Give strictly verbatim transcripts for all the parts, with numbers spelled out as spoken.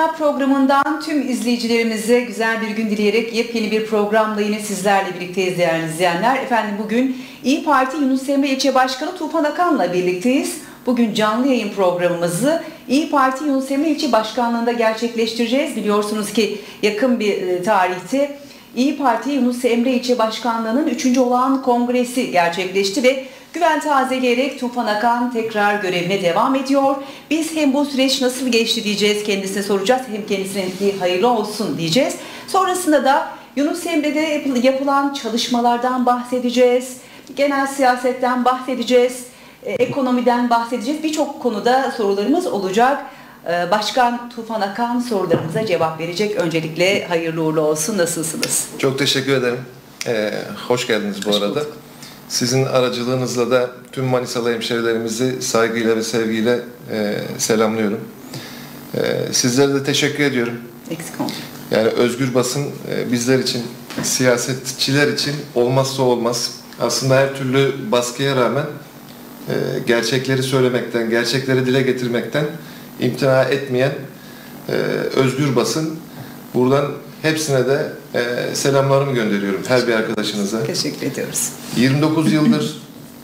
Dünya programından tüm izleyicilerimize güzel bir gün dileyerek yepyeni bir programla yine sizlerle birlikteyiz değerli izleyenler. Efendim bugün İYİ Parti Yunus Emre İlçe Başkanı Tufan Akan'la birlikteyiz. Bugün canlı yayın programımızı İYİ Parti Yunus Emre İlçe Başkanlığı'nda gerçekleştireceğiz. Biliyorsunuz ki yakın bir tarihte İYİ Parti Yunus Emre İlçe Başkanlığı'nın üçüncü olağan kongresi gerçekleşti ve güven tazeleyerek Tufan Akan tekrar görevine devam ediyor. Biz hem bu süreç nasıl geçti diyeceğiz, kendisine soracağız, hem kendisine hayırlı olsun diyeceğiz. Sonrasında da Yunus Emre'de yapılan çalışmalardan bahsedeceğiz, genel siyasetten bahsedeceğiz, ekonomiden bahsedeceğiz. Birçok konuda sorularımız olacak. Başkan Tufan Akan sorularımıza cevap verecek. Öncelikle hayırlı uğurlu olsun. Nasılsınız? Çok teşekkür ederim. Ee, hoş geldiniz bu hoş arada. Bulduk. Sizin aracılığınızla da tüm Manisalı hemşehrilerimizi saygıyla ve sevgiyle e, selamlıyorum. E, sizlere de teşekkür ediyorum. Eksik olmayın. Yani özgür basın e, bizler için, siyasetçiler için olmazsa olmaz. Aslında her türlü baskıya rağmen e, gerçekleri söylemekten, gerçekleri dile getirmekten imtina etmeyen e, özgür basın. Buradan hepsine de e, selamlarımı gönderiyorum her bir arkadaşınıza. Teşekkür ediyoruz. yirmi dokuz yıldır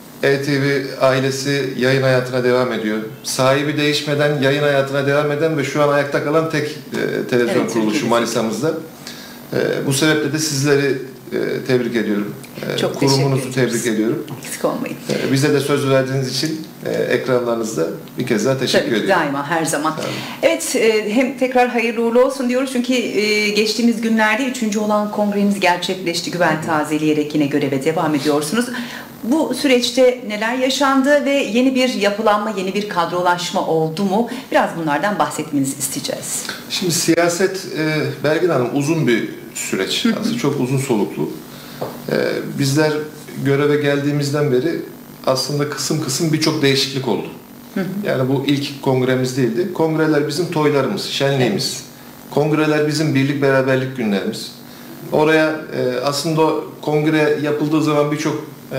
E T V ailesi yayın hayatına devam ediyor. Sahibi değişmeden yayın hayatına devam eden ve şu an ayakta kalan tek e, televizyon evet, kuruluşu Manisa'mızda. E, bu sebeple de sizleri e, tebrik ediyorum. E, Çok kurumunuzu tebrik ediyorum. Eksik olmayın. E, bize de söz verdiğiniz için e, ekranlarınızda bir kez daha teşekkür Tabii, ediyorum. Daima, her zaman. Tamam. Evet, e, hem tekrar hayırlı uğurlu olsun diyoruz çünkü e, geçtiğimiz günlerde üçüncü olan kongremiz gerçekleşti. Güven tazeleyerek yine göreve devam ediyorsunuz. Bu süreçte neler yaşandı ve yeni bir yapılanma, yeni bir kadrolaşma oldu mu? Biraz bunlardan bahsetmenizi isteyeceğiz. Şimdi siyaset, e, Belgin Hanım, uzun bir süreç. Aslında çok uzun soluklu. E, bizler göreve geldiğimizden beri aslında kısım kısım birçok değişiklik oldu. Yani bu ilk kongremiz değildi. Kongreler bizim toylarımız, şenliğimiz. Evet. Kongreler bizim birlik beraberlik günlerimiz. Oraya e, aslında o kongre yapıldığı zaman birçok e,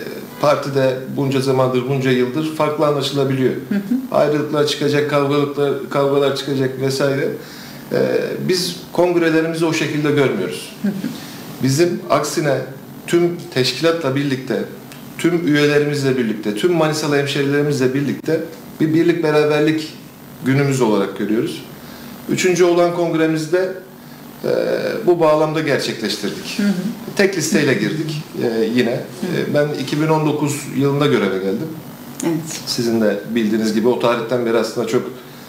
partide bunca zamandır, bunca yıldır farklı anlaşılabiliyor. Hı hı. Ayrılıklar çıkacak, kavgalıklar, kavgalar çıkacak vesaire. E, biz kongrelerimizi o şekilde görmüyoruz. Hı hı. Bizim aksine tüm teşkilatla birlikte, tüm üyelerimizle birlikte, tüm Manisalı hemşehrilerimizle birlikte bir birlik beraberlik günümüz olarak görüyoruz. Üçüncü olan kongremizde e, bu bağlamda gerçekleştirdik. Hı hı. Tek listeyle girdik e, yine. Hı hı. E, ben iki bin on dokuz yılında göreve geldim. Evet. Sizin de bildiğiniz gibi o tarihten beri aslında çok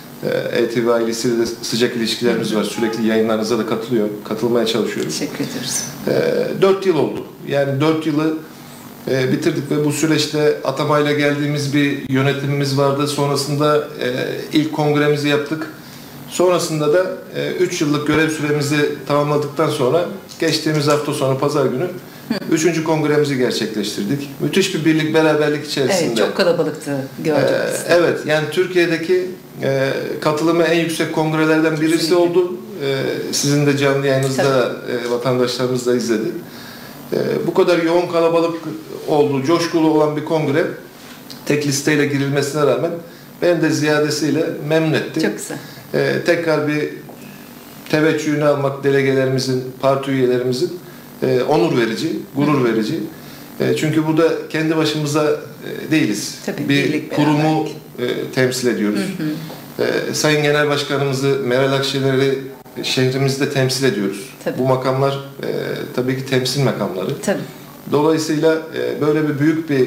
E T V ailesiyle de sıcak ilişkilerimiz hı hı. var. Sürekli yayınlarınıza da katılıyor, katılmaya çalışıyorum. Teşekkür ederiz. E, dört yıl oldu. Yani dört yılı e, bitirdik ve bu süreçte atamayla geldiğimiz bir yönetimimiz vardı. Sonrasında e, ilk kongremizi yaptık. Sonrasında da e, üç yıllık görev süremizi tamamladıktan sonra geçtiğimiz hafta sonu pazar günü üçüncü kongremizi gerçekleştirdik. Müthiş bir birlik beraberlik içerisinde. Evet, çok kalabalıktı gördünüz. Ee, evet, yani Türkiye'deki e, katılımı en yüksek kongrelerden birisi Kesinlikle. oldu. E, sizin de canlı yayınınızda e, vatandaşlarımız da izledi. E, bu kadar yoğun kalabalık oldu, coşkulu olan bir kongre tek listeyle girilmesine rağmen ben de ziyadesiyle memnun etti. Çok güzel. E, tekrar bir teveccühünü almak delegelerimizin, parti üyelerimizin e, onur verici, gurur verici. E, çünkü burada kendi başımıza e, değiliz. Tabii, bir kurumu e, temsil ediyoruz. Hı hı. E, Sayın Genel Başkanımızı, Meral Akşener'i şehrimizde temsil ediyoruz. Tabii. Bu makamlar e, tabii ki temsil makamları. Tabii. Dolayısıyla e, böyle bir büyük bir e,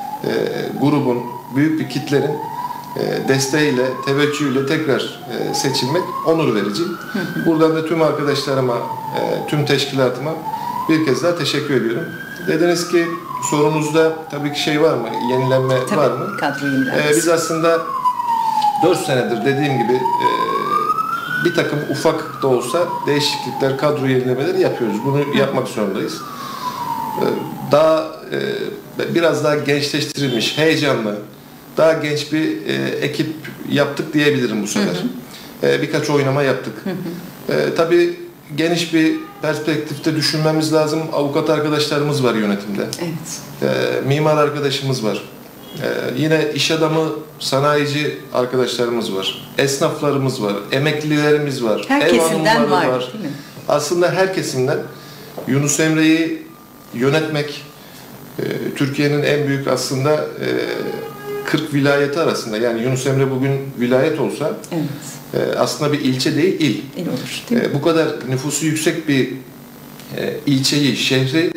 grubun, büyük bir kitlerin e, desteğiyle, teveccühüyle tekrar e, seçilmek onur verici. Hı hı. Buradan da tüm arkadaşlarıma, e, tüm teşkilatıma bir kez daha teşekkür ediyorum. Dediniz ki sorunuzda tabii ki şey var mı? Yenilenme tabii, var mı? Kadro yenilenmesi. Ee, biz aslında dört senedir dediğim gibi e, bir takım ufak da olsa değişiklikler, kadro yenilemeleri yapıyoruz. Bunu Hı. yapmak zorundayız. Ee, daha e, biraz daha gençleştirilmiş, heyecanlı, daha genç bir e, ekip yaptık diyebilirim bu sefer. Hı hı. E, birkaç oynama yaptık. Hı hı. E, tabii geniş bir perspektifte düşünmemiz lazım. Avukat arkadaşlarımız var yönetimde. Evet. E, mimar arkadaşımız var. Ee, yine iş adamı, sanayici arkadaşlarımız var. Esnaflarımız var. Emeklilerimiz var. Her Ev kesimden hanımları var, var. değil mi? Aslında her kesimden Yunus Emre'yi yönetmek e, Türkiye'nin en büyük aslında e, kırk vilayeti arasında. Yani Yunus Emre bugün vilayet olsa Evet. e, aslında bir ilçe değil, il. İl olur, değil mi? E, bu kadar nüfusu yüksek bir e, ilçeyi, şehri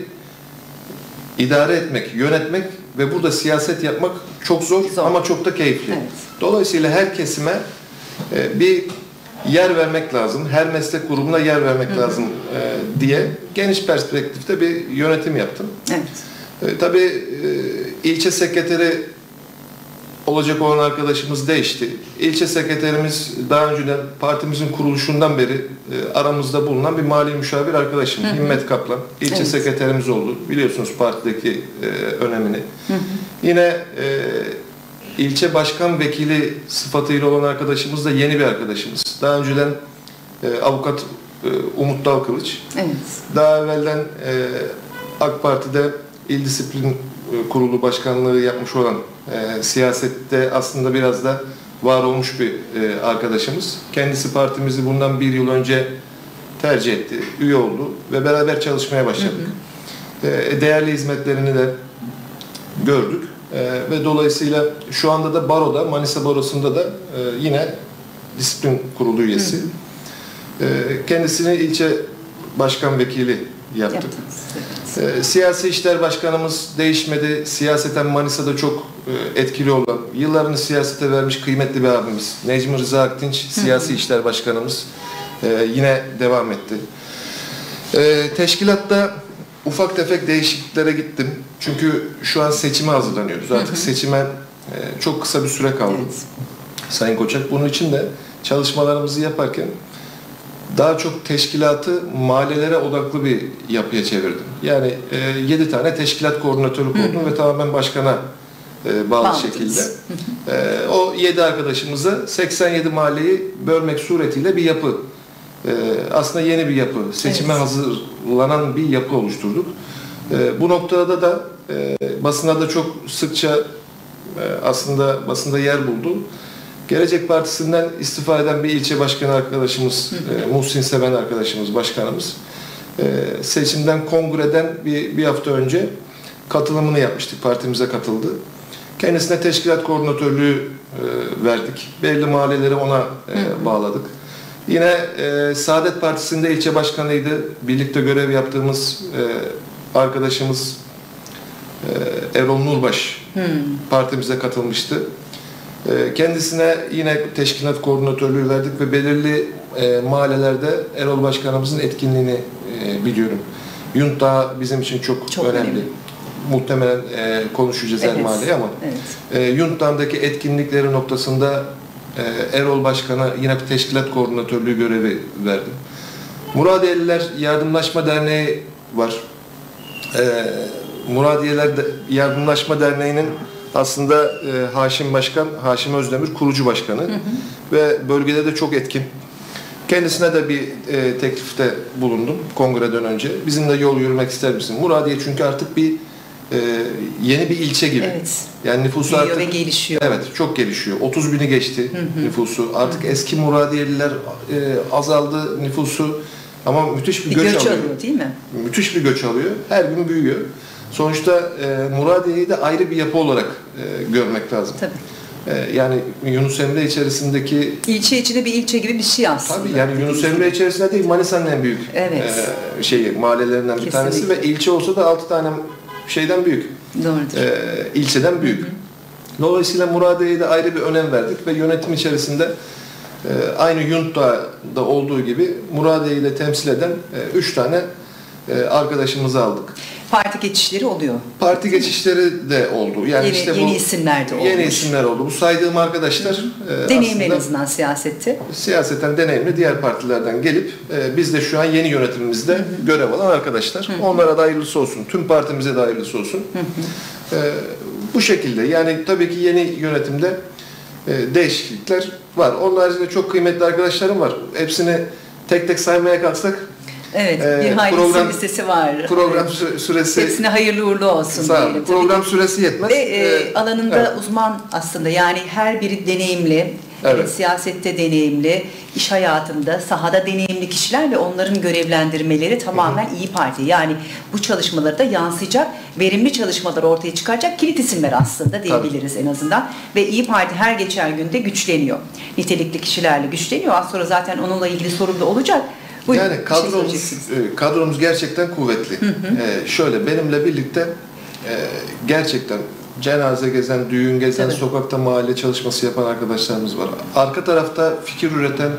idare etmek, yönetmek ve burada siyaset yapmak çok zor, Zor. ama çok da keyifli. Evet. Dolayısıyla her kesime e, bir yer vermek lazım, her meslek grubuna yer vermek Hı-hı. lazım e, diye geniş perspektifte bir yönetim yaptım. Evet. E, tabii e, ilçe sekreteri olacak olan arkadaşımız değişti. İlçe sekreterimiz daha önceden partimizin kuruluşundan beri e, aramızda bulunan bir mali müşavir arkadaşım. Hı hı. Himmet Kaplan. İlçe Evet. sekreterimiz oldu. Biliyorsunuz partideki e, önemini. Hı hı. Yine e, ilçe başkan vekili sıfatıyla olan arkadaşımız da yeni bir arkadaşımız. Daha önceden e, avukat e, Umut Dalkılıç. Evet. Daha evvelden e, AK Parti'de İl Disiplin Kurulu Başkanlığı yapmış olan e, siyasette aslında biraz da var olmuş bir e, arkadaşımız. Kendisi partimizi bundan bir yıl önce tercih etti, üye oldu ve beraber çalışmaya başladık. Hı hı. E, değerli hizmetlerini de gördük e, ve dolayısıyla şu anda da Baro'da, Manisa Barosu'nda da e, yine Disiplin Kurulu üyesi. Hı hı. E, kendisini ilçe başkan vekili yaptık. Yaptınız, evet. E, siyasi işler başkanımız değişmedi. Siyaseten Manisa'da çok e, etkili olan, yıllarını siyasete vermiş kıymetli bir abimiz Necmi Rıza Akdinç, siyasi işler başkanımız e, yine devam etti. E, teşkilatta ufak tefek değişikliklere gittim. Çünkü şu an seçime hazırlanıyoruz. Artık seçime e, çok kısa bir süre kaldı. Evet. Sayın Koçak, bunun için de çalışmalarımızı yaparken daha çok teşkilatı mahallelere odaklı bir yapıya çevirdim. Yani e, yedi tane teşkilat koordinatörü kurdum ve tamamen başkana e, bağlı Bağladınız. şekilde. E, o yedi arkadaşımızı seksen yedi mahalleyi bölmek suretiyle bir yapı. E, aslında yeni bir yapı. Seçime Evet. hazırlanan bir yapı oluşturduk. E, bu noktada da e, basına da çok sıkça e, aslında basında yer buldu. Gelecek Partisi'nden istifa eden bir ilçe başkanı arkadaşımız, e, Muhsin Seven arkadaşımız, başkanımız e, seçimden, kongreden bir, bir hafta önce katılımını yapmıştık, partimize katıldı. Kendisine teşkilat koordinatörlüğü e, verdik. Belli mahalleleri ona e, bağladık. Yine e, Saadet Partisi'nde ilçe başkanıydı. Birlikte görev yaptığımız e, arkadaşımız e, Erol Nurbaş Hmm. partimize katılmıştı. Kendisine yine teşkilat koordinatörlüğü verdik ve belirli e, mahallelerde Erol Başkanımızın etkinliğini e, biliyorum. Yunt Dağı bizim için çok, Çok önemli. önemli. Muhtemelen e, konuşacağız her Evet. mahalleyi ama Evet. e, Yunt Dağı'ndaki etkinlikleri noktasında e, Erol Başkan'a yine teşkilat koordinatörlüğü görevi verdim. Muradiyeliler Yardımlaşma Derneği var. E, Muradiyeliler Yardımlaşma Derneği'nin aslında e, Haşim Başkan, Haşim Özdemir kurucu başkanı, hı hı, ve bölgede de çok etkin. Kendisine de bir e, teklifte bulundum kongreden önce. Bizimle yol yürümek ister misin? Muradiye çünkü artık bir e, yeni bir ilçe gibi. Evet. Yani nüfusu Büyüyor artık ve gelişiyor. Evet, çok gelişiyor. otuz bini geçti, hı hı, nüfusu. Artık, hı hı, eski Muradiyeliler e, azaldı nüfusu ama müthiş bir, bir göç, göç alıyor. alıyor değil mi? Müthiş bir göç alıyor. Her gün büyüyor. Sonuçta e, Muradiye'yi de ayrı bir yapı olarak e, görmek lazım. Tabii. E, yani Yunus Emre içerisindeki... İlçe içinde bir ilçe gibi bir şey aslında. Tabii yani Yunus Emre içerisinde değil, Manisa'nın en büyük evet, e, şeyi, mahallelerinden bir kesinlikle tanesi ve ilçe olsa da altı tane şeyden büyük. Doğrudur. E, ilçeden büyük. Hı hı. Dolayısıyla Muradiye'ye de ayrı bir önem verdik ve yönetim içerisinde e, aynı Yunt'ta olduğu gibi Muradiye'yi de temsil eden e, üç tane e, arkadaşımızı aldık. Parti geçişleri oluyor. Parti geçişleri de oldu. Yani yeni, işte bu yeni isimler de olmuş. Yeni isimler oldu. Bu saydığım arkadaşlar e, deneyimli en aslında azından siyasette. Siyaseten deneyimli diğer partilerden gelip e, biz de şu an yeni yönetimimizde, hı hı, görev alan arkadaşlar. Hı hı. Onlara da hayırlısı olsun. Tüm partimize de hayırlısı olsun. Hı hı. E, bu şekilde. Yani tabii ki yeni yönetimde e, değişiklikler var. Onun haricinde çok kıymetli arkadaşlarım var. Hepsini tek tek saymaya kalksak Evet, Ee, bir hayli program, listesi var. Program sü- süresi... Hepsine hayırlı uğurlu olsun Sağ diyelim. Program süresi yetmez. Ve e, Ee, alanında evet. uzman aslında, yani her biri deneyimli, Evet. evet, siyasette deneyimli, iş hayatında, sahada deneyimli kişiler ve onların görevlendirmeleri tamamen hı hı. İyi Parti. Yani bu çalışmaları da yansıyacak, verimli çalışmalar ortaya çıkaracak kilit isimler aslında diyebiliriz Tabii. en azından. Ve İyi Parti her geçen günde güçleniyor. Nitelikli kişilerle güçleniyor. Az sonra zaten onunla ilgili sorum da olacak. Buyurun, yani kadromuz, şey kadromuz gerçekten kuvvetli. Hı hı. Ee, şöyle benimle birlikte e, gerçekten cenaze gezen, düğün gezen, Tabii. sokakta mahalle çalışması yapan arkadaşlarımız var. Arka tarafta fikir üreten,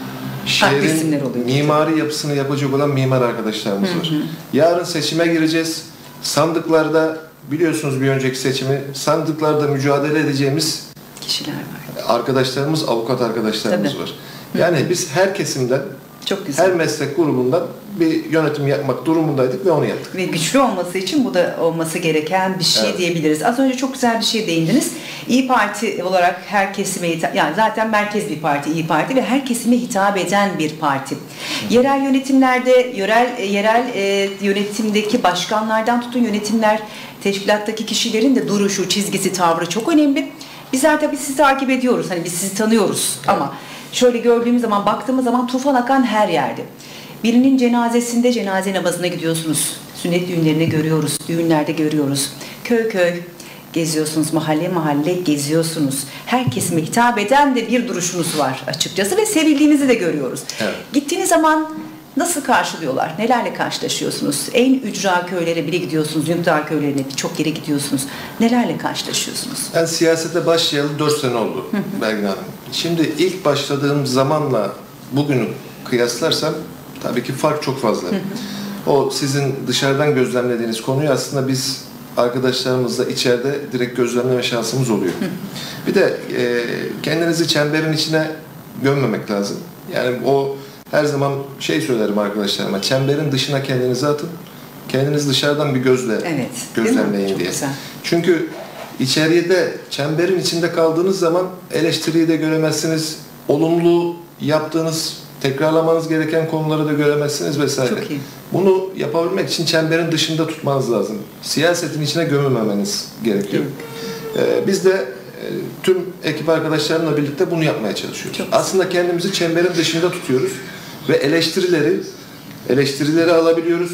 şehrin mimari yapısını yapacak olan mimar arkadaşlarımız hı hı. var. Yarın seçime gireceğiz. Sandıklarda, biliyorsunuz bir önceki seçimi, sandıklarda mücadele edeceğimiz kişiler var. Arkadaşlarımız, avukat arkadaşlarımız Tabii. var. Yani hı hı. biz her kesimden, Çok güzel. her meslek grubundan bir yönetim yapmak durumundaydık ve onu yaptık. Ve güçlü olması için bu da olması gereken bir şey evet. diyebiliriz. Az önce çok güzel bir şey değindiniz. İyi Parti olarak her kesime hitap, yani zaten merkez bir parti İyi Parti ve her kesime hitap eden bir parti. Hı. Yerel yönetimlerde, yerel yerel e, yönetimdeki başkanlardan tutun yönetimler, teşkilattaki kişilerin de duruşu, çizgisi, tavrı çok önemli. Bizler tabii sizi takip ediyoruz. Hani biz sizi tanıyoruz evet. ama şöyle gördüğümüz zaman, baktığımız zaman tufan akan her yerde. Birinin cenazesinde cenaze namazına gidiyorsunuz. Sünnet düğünlerinde görüyoruz, düğünlerde görüyoruz. Köy köy geziyorsunuz, mahalle mahalle geziyorsunuz. Her kesime hitap eden de bir duruşunuz var açıkçası ve sevildiğinizi de görüyoruz. Evet. Gittiğiniz zaman nasıl karşılıyorlar? Nelerle karşılaşıyorsunuz? En ücra köylere bile gidiyorsunuz, Yuntar köylerine birçok yere gidiyorsunuz. Nelerle karşılaşıyorsunuz? Ben siyasete başlayalı dört sene oldu Belgin Hanım. Şimdi ilk başladığım zamanla bugünü kıyaslarsam tabii ki fark çok fazla. Hı hı. O sizin dışarıdan gözlemlediğiniz konuyu aslında biz arkadaşlarımızla içeride direkt gözlemleme şansımız oluyor. Hı hı. Bir de e, kendinizi çemberin içine gömmemek lazım. Yani o her zaman şey söylerim arkadaşlarıma, çemberin dışına kendinizi atın, kendiniz dışarıdan bir gözle evet, gözlemleyin diye. Güzel. Çünkü içeride, çemberin içinde kaldığınız zaman eleştiriyi de göremezsiniz, olumlu yaptığınız, tekrarlamanız gereken konuları da göremezsiniz vesaire. Çok iyi. Bunu yapabilmek için çemberin dışında tutmanız lazım. Siyasetin içine gömülmemeniz gerekiyor. Ee, biz de e, tüm ekip arkadaşlarımla birlikte bunu yapmaya çalışıyoruz. Çok Aslında güzel. Kendimizi çemberin dışında tutuyoruz ve eleştirileri eleştirileri alabiliyoruz.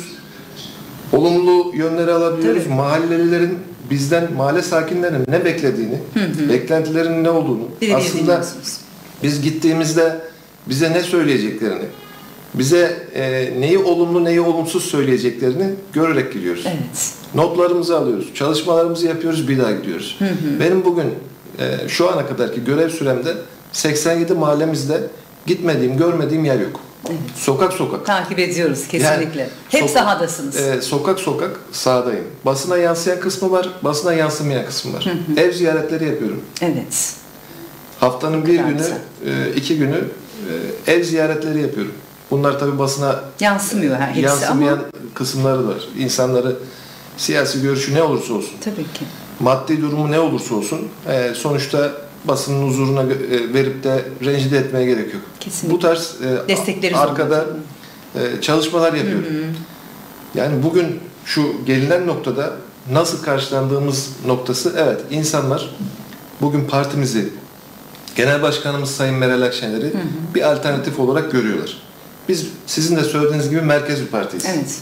Olumlu yönleri alabiliyoruz. Tabii. Mahallelilerin bizden, mahalle sakinlerinin ne beklediğini, hı hı. beklentilerinin ne olduğunu Biri aslında biz gittiğimizde bize ne söyleyeceklerini, bize e, neyi olumlu neyi olumsuz söyleyeceklerini görerek gidiyoruz. Evet. Notlarımızı alıyoruz, çalışmalarımızı yapıyoruz, bir daha gidiyoruz. Hı hı. Benim bugün e, şu ana kadarki görev süremde seksen yedi mahallemizde gitmediğim, görmediğim yer yok. Evet. Sokak sokak. Takip ediyoruz kesinlikle. Yani, Hep sokak, sahadasınız. E, sokak sokak sahadayım. Basına yansıyan kısmı var, basına yansımayan kısmı var. Hı hı. Ev ziyaretleri yapıyorum. Evet. Haftanın bir günü, e, iki günü e, ev ziyaretleri yapıyorum. Bunlar tabii basına yansımıyor her hepsi yansımayan ama kısımları var. İnsanları siyasi görüşü ne olursa olsun, tabii ki. maddi durumu ne olursa olsun, e, sonuçta basının huzuruna e, verip de rencide etmeye gerek yok. Kesinlikle. Bu tarz e, arkada e, çalışmalar yapıyorum. Hı hı. Yani bugün şu gelinen noktada nasıl karşılandığımız noktası, evet, insanlar bugün partimizi, Genel Başkanımız Sayın Meral Akşener'i hı hı. bir alternatif olarak görüyorlar. Biz sizin de söylediğiniz gibi merkez bir partiyiz. Evet.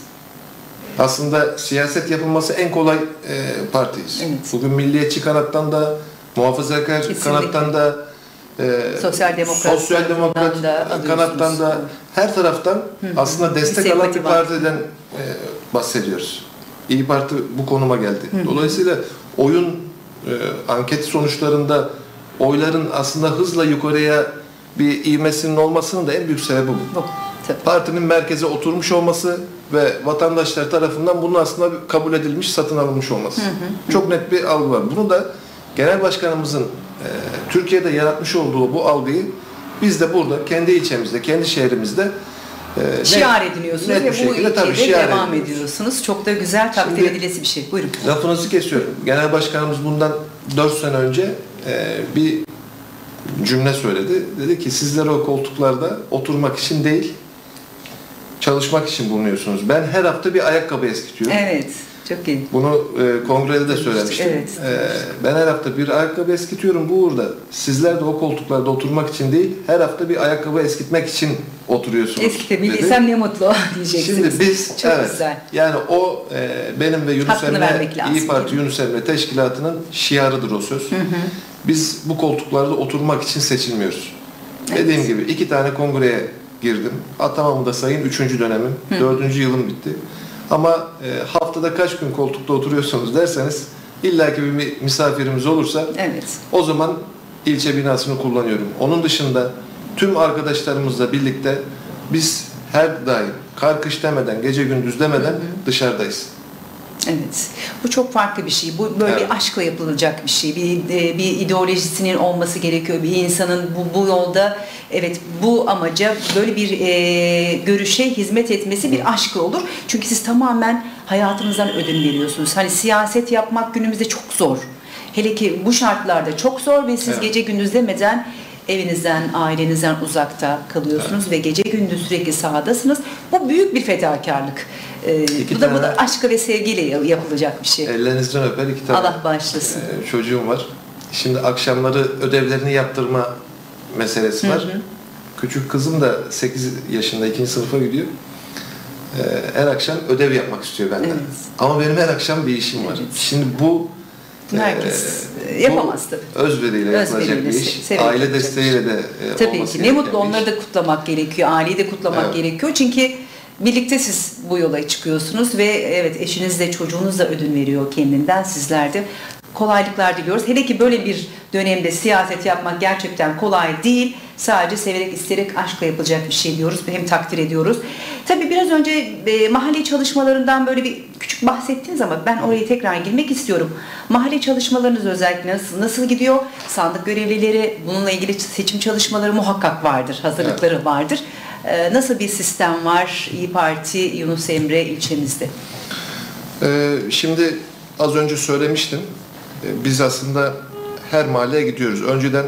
Aslında siyaset yapılması en kolay e, partiyiz. Evet. Bugün milliyetçi kanattan da, muhafazakar Kesinlikle. kanattan da, e, sosyal demokrat, sosyal demokrat da kanattan da, her taraftan hı hı. aslında destek alan bir partiden e, bahsediyoruz. İyi Parti bu konuma geldi. Hı hı. Dolayısıyla oyun e, anket sonuçlarında oyların aslında hızla yukarıya bir ivmesinin olmasının da en büyük sebebi bu. bu Partinin merkeze oturmuş olması ve vatandaşlar tarafından bunun aslında kabul edilmiş, satın alınmış olması. Hı hı, hı. Çok net bir algı var. Bunu da Genel Başkanımızın e, Türkiye'de yaratmış olduğu bu algıyı biz de burada, kendi ilçemizde, kendi şehrimizde e, şiar net, ediniyorsunuz net ve bu ülkede devam ediyorsunuz. Çok da güzel, takdir edilesi bir şey. Buyurun. Lafınızı kesiyorum. Genel Başkanımız bundan dört sene önce e, bir cümle söyledi. Dedi ki sizler o koltuklarda oturmak için değil, çalışmak için bulunuyorsunuz. Ben her hafta bir ayakkabı eskitiyorum. Evet, çok iyi. Bunu e, kongrede de söylemiştim. Evet. E, ben her hafta bir ayakkabı eskitiyorum bu uğurda. Sizler de o koltuklarda oturmak için değil, her hafta bir ayakkabı eskitmek için oturuyorsunuz. Eskitebilirsem ne mutlu diyeceksiniz. Şimdi biz, çok evet, güzel. yani o e, benim ve Yunus Hakkını Emre, vermek lazım, İyi Parti değil mi? Yunus Emre Teşkilatı'nın şiarıdır o söz. Hı hı. Biz bu koltuklarda oturmak için seçilmiyoruz. Evet. Dediğim gibi iki tane kongreye girdim. Atamamı da sayın üçüncü dönemim. Hı. Dördüncü yılım bitti. Ama e, haftada kaç gün koltukta oturuyorsunuz derseniz illaki bir misafirimiz olursa evet. o zaman ilçe binasını kullanıyorum. Onun dışında tüm arkadaşlarımızla birlikte biz her daim kar kış demeden, gece gündüz demeden hı hı. dışarıdayız. Evet. Bu çok farklı bir şey. Bu böyle evet. bir aşkla yapılacak bir şey. Bir bir ideolojisinin olması gerekiyor. Bir insanın bu bu yolda evet bu amaca böyle bir e, görüşe hizmet etmesi bir aşkla olur. Çünkü siz tamamen hayatınızdan ödün veriyorsunuz. Hani siyaset yapmak günümüzde çok zor. Hele ki bu şartlarda çok zor ve siz evet. gece gündüz demeden evinizden, ailenizden uzakta kalıyorsunuz evet. ve gece gündüz sürekli sahadasınız. Bu büyük bir fedakarlık. Ee, bu da bu da aşkla ve sevgiyle yapılacak bir şey. Ellerinizden öper iki tane. Allah bağışlasın. E, çocuğum var. Şimdi akşamları ödevlerini yaptırma meselesi var. Hı hı. Küçük kızım da sekiz yaşında ikinci sınıfa gidiyor. Ee, her akşam ödev yapmak istiyor benden. Evet. Ama benim her akşam bir işim var. Evet. Şimdi bu herkes e, yapamaz tabii. Özveriyle yapılacak bir iş. Aile desteğiyle de e, tabii ki. Ne mutlu onları da kutlamak gerekiyor. Aileyi de kutlamak evet. gerekiyor. Çünkü birlikte siz bu yola çıkıyorsunuz ve evet eşiniz de çocuğunuz da ödün veriyor kendinden. Sizler de kolaylıklar diliyoruz. Hele ki böyle bir dönemde siyaset yapmak gerçekten kolay değil. Sadece severek, isteyerek, aşkla yapılacak bir şey diyoruz. Hem takdir ediyoruz. Tabii biraz önce e, mahalle çalışmalarından böyle bir küçük bahsettiniz ama ben oraya tekrar girmek istiyorum. Mahalle çalışmalarınız özellikle nasıl, nasıl gidiyor? Sandık görevlileri, bununla ilgili seçim çalışmaları muhakkak vardır, hazırlıkları evet. vardır. E, nasıl bir sistem var İyi Parti Yunus Emre ilçemizde? Ee, şimdi az önce söylemiştim. Biz aslında her mahalleye gidiyoruz. Önceden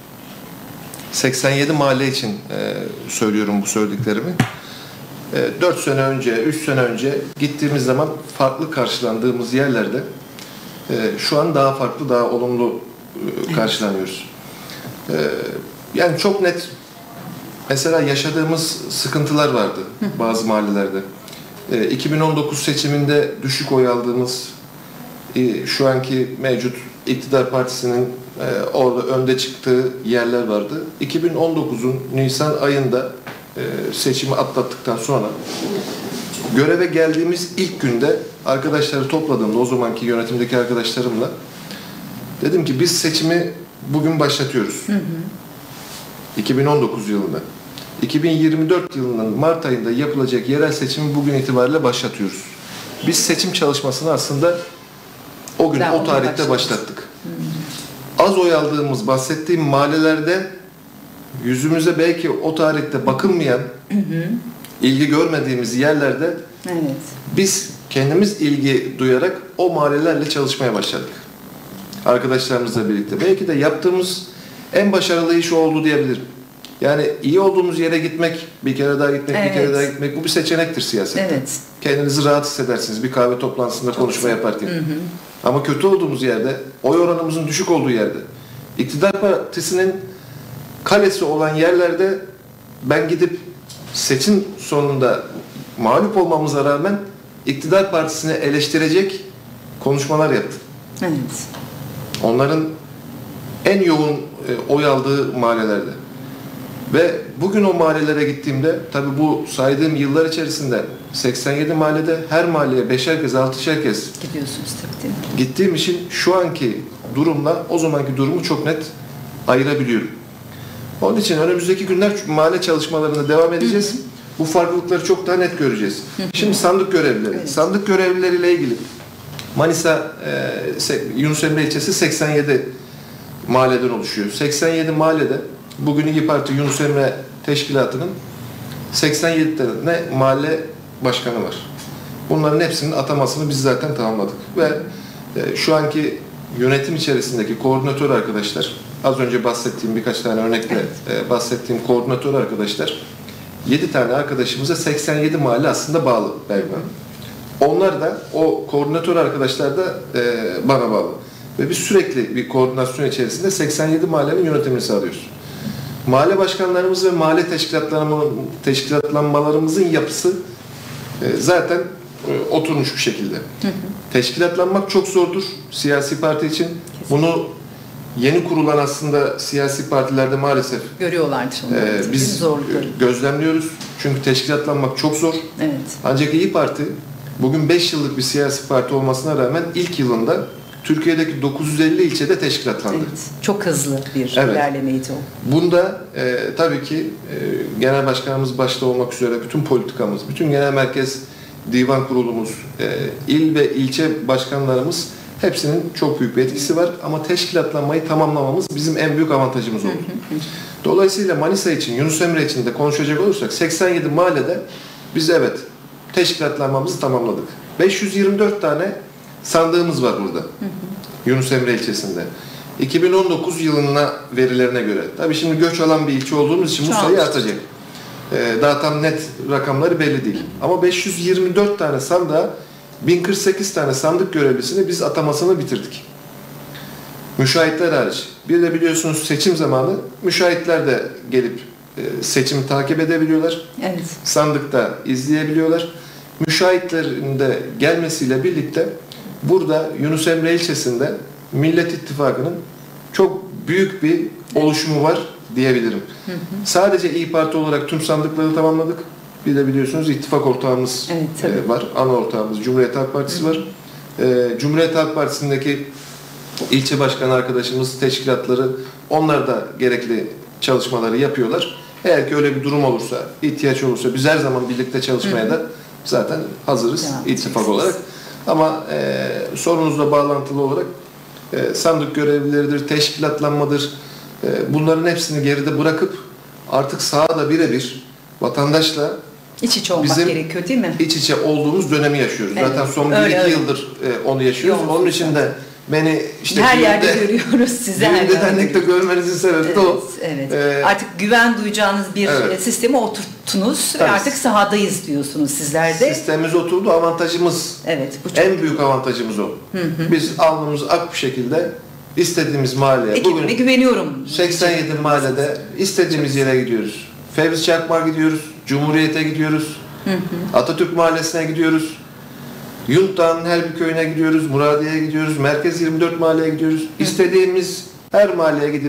seksen yedi mahalle için e, söylüyorum bu söylediklerimi. E, dört sene önce, üç sene önce gittiğimiz zaman farklı karşılandığımız yerlerde e, şu an daha farklı, daha olumlu e, karşılanıyoruz. E, yani çok net mesela yaşadığımız sıkıntılar vardı bazı mahallelerde. E, iki bin on dokuz seçiminde düşük oy aldığımız e, şu anki mevcut iktidar partisinin e, orada önde çıktığı yerler vardı. iki bin on dokuzun Nisan ayında e, seçimi atlattıktan sonra göreve geldiğimiz ilk günde arkadaşları topladığımda o zamanki yönetimdeki arkadaşlarımla dedim ki biz seçimi bugün başlatıyoruz. Hı hı. iki bin on dokuz yılında. iki bin yirmi dört yılının Mart ayında yapılacak yerel seçimi bugün itibariyle başlatıyoruz. Biz seçim çalışmasını aslında o gün, ben o tarihte başlattık. Hmm. Az oy aldığımız, bahsettiğim mahallelerde yüzümüze belki o tarihte bakılmayan, hı hı. ilgi görmediğimiz yerlerde evet. biz kendimiz ilgi duyarak o mahallelerle çalışmaya başladık. Arkadaşlarımızla birlikte. Belki de yaptığımız en başarılı iş oldu diyebilirim. Yani iyi olduğumuz yere gitmek, bir kere daha gitmek, evet. bir kere daha gitmek bu bir seçenektir siyasette. Evet. Kendinizi rahat hissedersiniz bir kahve toplantısında çok konuşma güzel. Yaparken. Hı hı. Ama kötü olduğumuz yerde, oy oranımızın düşük olduğu yerde, iktidar partisinin kalesi olan yerlerde ben gidip seçim sonunda mağlup olmamıza rağmen iktidar partisini eleştirecek konuşmalar yaptım. Evet. Onların en yoğun oy aldığı mahallelerde. Ve bugün o mahallelere gittiğimde, tabii bu saydığım yıllar içerisinde seksen yedi mahallede her mahalleye beşer kez, altışer kez gidiyorsunuz tabii değil mi? Gittiğim için şu anki durumla o zamanki durumu çok net ayırabiliyorum. Onun için önümüzdeki günler mahalle çalışmalarına devam edeceğiz. Hı hı. Bu farklılıkları çok daha net göreceğiz. Hı hı. Şimdi sandık görevlileri. Evet. Sandık görevlileriyle ilgili Manisa e, Yunus Emre ilçesi seksen yedi mahalleden oluşuyor. seksen yedi mahallede bugün İyi Parti Yunus Emre Teşkilatı'nın seksen yedi tane mahalle başkanı var. Bunların hepsinin atamasını biz zaten tamamladık. Ve e, şu anki yönetim içerisindeki koordinatör arkadaşlar, az önce bahsettiğim birkaç tane örnekle evet. e, bahsettiğim koordinatör arkadaşlar yedi tane arkadaşımıza seksen yedi mahalle aslında bağlı Belgin Hanım. Onlar da, o koordinatör arkadaşlar da e, bana bağlı. Ve biz sürekli bir koordinasyon içerisinde seksen yedi mahallenin yönetimini sağlıyoruz. Mahalle başkanlarımız ve mahalle teşkilatlanmalarımızın yapısı e, zaten e, oturmuş bir şekilde. Hı hı. Teşkilatlanmak çok zordur siyasi parti için. Kesinlikle. Bunu yeni kurulan aslında siyasi partilerde maalesef görüyorlardır onları. E, biz zorlukları gözlemliyoruz. Çünkü teşkilatlanmak çok zor. Evet. Ancak İYİ Parti bugün beş yıllık bir siyasi parti olmasına rağmen ilk yılında Türkiye'deki dokuz yüz elli ilçede teşkilatlandı. Evet, çok hızlı bir evet. ilerlemeydi o. Bunda e, tabii ki e, genel başkanımız başta olmak üzere bütün politikamız, bütün genel merkez divan kurulumuz, e, il ve ilçe başkanlarımız hepsinin çok büyük bir etkisi var. Ama teşkilatlanmayı tamamlamamız bizim en büyük avantajımız oldu. Dolayısıyla Manisa için, Yunus Emre için de konuşacak olursak seksen yedi mahallede biz evet teşkilatlanmamızı tamamladık. beş yüz yirmi dört tane sandığımız var burada. Hı hı. Yunus Emre ilçesinde. iki bin on dokuz yılına verilerine göre. Tabii şimdi göç alan bir ilçe olduğumuz için bu sayı artacak. Ee, daha tam net rakamları belli değil. Ama beş yüz yirmi dört tane sandığa bin kırk sekiz tane sandık görevlisini biz atamasını bitirdik. Müşahitler hariç. Bir de biliyorsunuz seçim zamanı müşahitler de gelip e, seçimi takip edebiliyorlar. Evet. Sandıkta izleyebiliyorlar. Müşahitlerin de gelmesiyle birlikte burada Yunus Emre ilçesinde Millet İttifakı'nın çok büyük bir oluşumu var diyebilirim. Hı hı. Sadece İYİ Parti olarak tüm sandıkları tamamladık. Bir de biliyorsunuz ittifak ortağımız evet, e, var. Ana ortağımız Cumhuriyet Halk Partisi hı hı. var. E, Cumhuriyet Halk Partisi'ndeki ilçe başkanı arkadaşımız, teşkilatları, onlar da gerekli çalışmaları yapıyorlar. Eğer ki öyle bir durum olursa, ihtiyaç olursa biz her zaman birlikte çalışmaya hı hı. da zaten hazırız ya, ittifak olarak. Ama e, sorunuzla bağlantılı olarak e, sandık görevlileridir, teşkilatlanmadır. E, bunların hepsini geride bırakıp artık sahada birebir vatandaşla iç içe olmak bizim gerekiyor değil mi? İç içe olduğumuz dönemi yaşıyoruz. Evet. Zaten son bir iki yıldır e, onu yaşıyoruz. Yok, onun için de beni işte her yerde görüyoruz sizi. Her yerde dernekte görmenizin sebebi evet, de o. Evet. Ee, artık güven duyacağınız bir evet. sistemi oturttunuz ve artık sahadayız diyorsunuz sizler de. Sistemimiz oturdu, avantajımız. Evet, bu çok en büyük avantajımız o. Hı hı. Biz alnımız ak bir şekilde istediğimiz mahalleye. Ekibime bugün güveniyorum. seksen yedi mahallede istediğimiz yere gidiyoruz. Fevzi Çakmak'a gidiyoruz, Cumhuriyet'e gidiyoruz, hı hı. Atatürk Mahallesi'ne gidiyoruz. Yunta'nın her bir köyüne gidiyoruz, Muradiye'ye gidiyoruz, Merkez yirmi dört mahalleye gidiyoruz. Hı. İstediğimiz her mahalleye gidip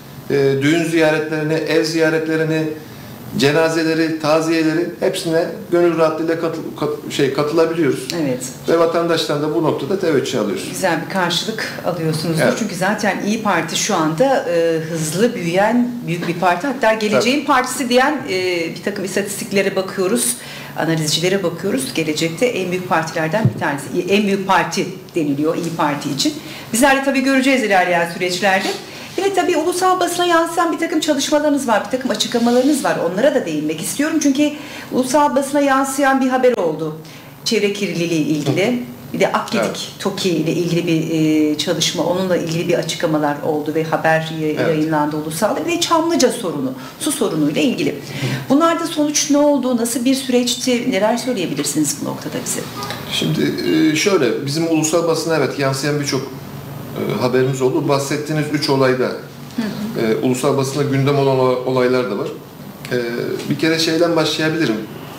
e, düğün ziyaretlerini, ev ziyaretlerini, cenazeleri, taziyeleri hepsine gönül rahatlığıyla katıl, kat, şey, katılabiliyoruz. Evet. Ve vatandaştan da bu noktada teveccüh alıyoruz. Güzel bir karşılık alıyorsunuz. Evet. Çünkü zaten İYİ Parti şu anda e, hızlı büyüyen büyük bir parti. Hatta geleceğin Tabii. partisi diyen e, bir takım istatistiklere bakıyoruz. Analizcilere bakıyoruz. Gelecekte en büyük partilerden bir tanesi. En büyük parti deniliyor İYİ Parti için. Bizler de tabii göreceğiz ilerleyen süreçlerde. Evet tabii ulusal basına yansıyan bir takım çalışmalarınız var, bir takım açıklamalarınız var. Onlara da değinmek istiyorum. Çünkü ulusal basına yansıyan bir haber oldu. Çevre kirliliği ile ilgili. Bir de Akgedik, evet. TOKİ ile ilgili bir e, çalışma, onunla ilgili bir açıklamalar oldu ve haber evet. yayınlandı ulusalda. Bir de Çamlıca sorunu, su sorunuyla ilgili. Bunlarda sonuç ne oldu, nasıl bir süreçti, neler söyleyebilirsiniz bu noktada bize? Şimdi şöyle, bizim ulusal basına evet yansıyan birçok haberimiz oldu. Bahsettiğiniz üç olayda hı hı. E, ulusal basında gündem olan olaylar da var. E, bir kere şeyden başlayabilirim.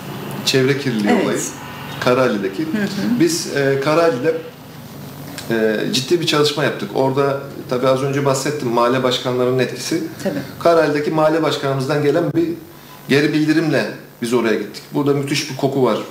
Çevre kirliliği evet. olayı. Karaali'deki. Hı hı. Biz e, Karaali'de e, ciddi bir çalışma yaptık. Orada tabii az önce bahsettim mahalle başkanlarının etkisi. Tabii. Karaali'deki mahalle başkanımızdan gelen bir geri bildirimle biz oraya gittik. Burada müthiş bir koku var.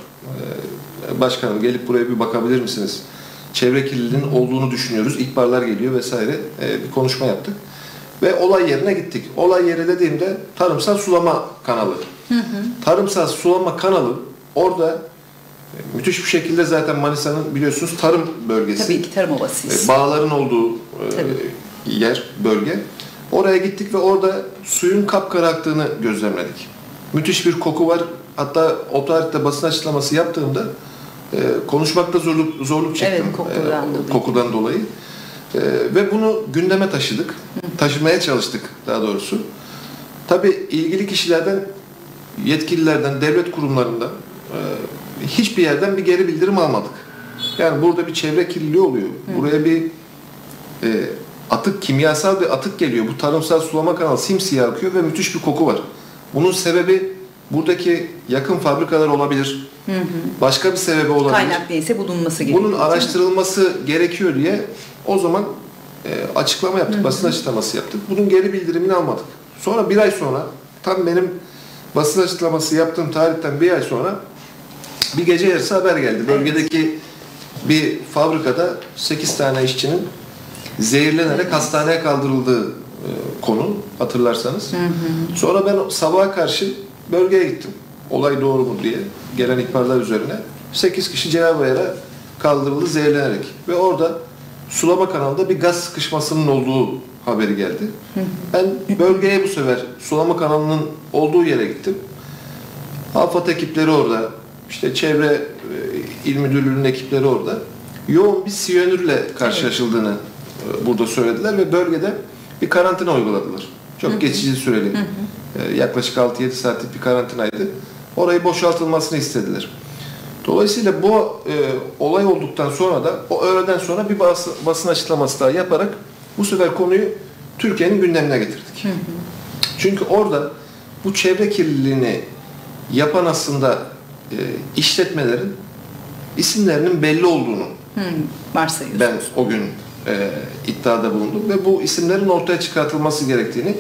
E, başkanım gelip buraya bir bakabilir misiniz? Çevre kirliliğinin olduğunu düşünüyoruz. İhbarlar geliyor vesaire. E, bir konuşma yaptık. Ve olay yerine gittik. Olay yeri dediğimde tarımsal sulama kanalı. Hı hı. Tarımsal sulama kanalı orada müthiş bir şekilde zaten Manisa'nın biliyorsunuz tarım bölgesi. Tabii ki tarım ovasıyız. Bağların olduğu Tabii. yer, bölge. Oraya gittik ve orada suyun kapkara aktığını gözlemledik. Müthiş bir koku var. Hatta o tarihte basın açıklaması yaptığımda e, konuşmakta zorluk zorluk çektim. Evet, kokudan, e, kokudan dolayı. E, ve bunu gündeme taşıdık. Hı. Taşımaya çalıştık daha doğrusu. Tabii ilgili kişilerden yetkililerden, devlet kurumlarından e, hiçbir yerden bir geri bildirim almadık. Yani burada bir çevre kirliliği oluyor. Hı. Buraya bir e, atık, kimyasal bir atık geliyor. Bu tarımsal sulama kanalı simsiyah akıyor ve müthiş bir koku var. Bunun sebebi buradaki yakın fabrikalar olabilir. Hı hı. Başka bir sebebi olabilir. Kaynak neyse bulunması gerekiyor. Bunun araştırılması gerekiyor diye o zaman e, açıklama yaptık, hı hı. basın açıklaması yaptık. Bunun geri bildirimini almadık. Sonra bir ay sonra, tam benim basın açıklaması yaptığım tarihten bir ay sonra bir gece yarısı haber geldi. Bölgedeki evet. bir fabrikada sekiz tane işçinin zehirlenerek evet. hastaneye kaldırıldığı e, konu, hatırlarsanız. Hı hı. Sonra ben sabaha karşı bölgeye gittim. Olay doğru mu diye gelen ihbarlar üzerine. sekiz kişi Cenab-ı kaldırıldı zehirlenerek. Ve orada sulama kanalında bir gaz sıkışmasının olduğu haberi geldi. Hı hı. Ben bölgeye bu sefer sulama kanalının olduğu yere gittim. AFAD ekipleri orada, işte çevre e, il müdürlüğünün ekipleri orada. Yoğun bir siyanürle karşılaşıldığını evet. burada söylediler ve bölgede bir karantina uyguladılar. Çok hı hı. geçici süreli. Hı hı. E, yaklaşık altı yedi saatlik bir karantinaydı. Orayı boşaltılmasını istediler. Dolayısıyla bu e, olay olduktan sonra da o öğleden sonra bir bas, basın açıklaması daha yaparak bu sefer konuyu Türkiye'nin gündemine getirdik. Hı hı. Çünkü orada bu çevre kirliliğini yapan aslında e, işletmelerin isimlerinin belli olduğunu varsayıyorsunuz. Ben o gün e, iddiada bulundum ve bu isimlerin ortaya çıkartılması gerektiğini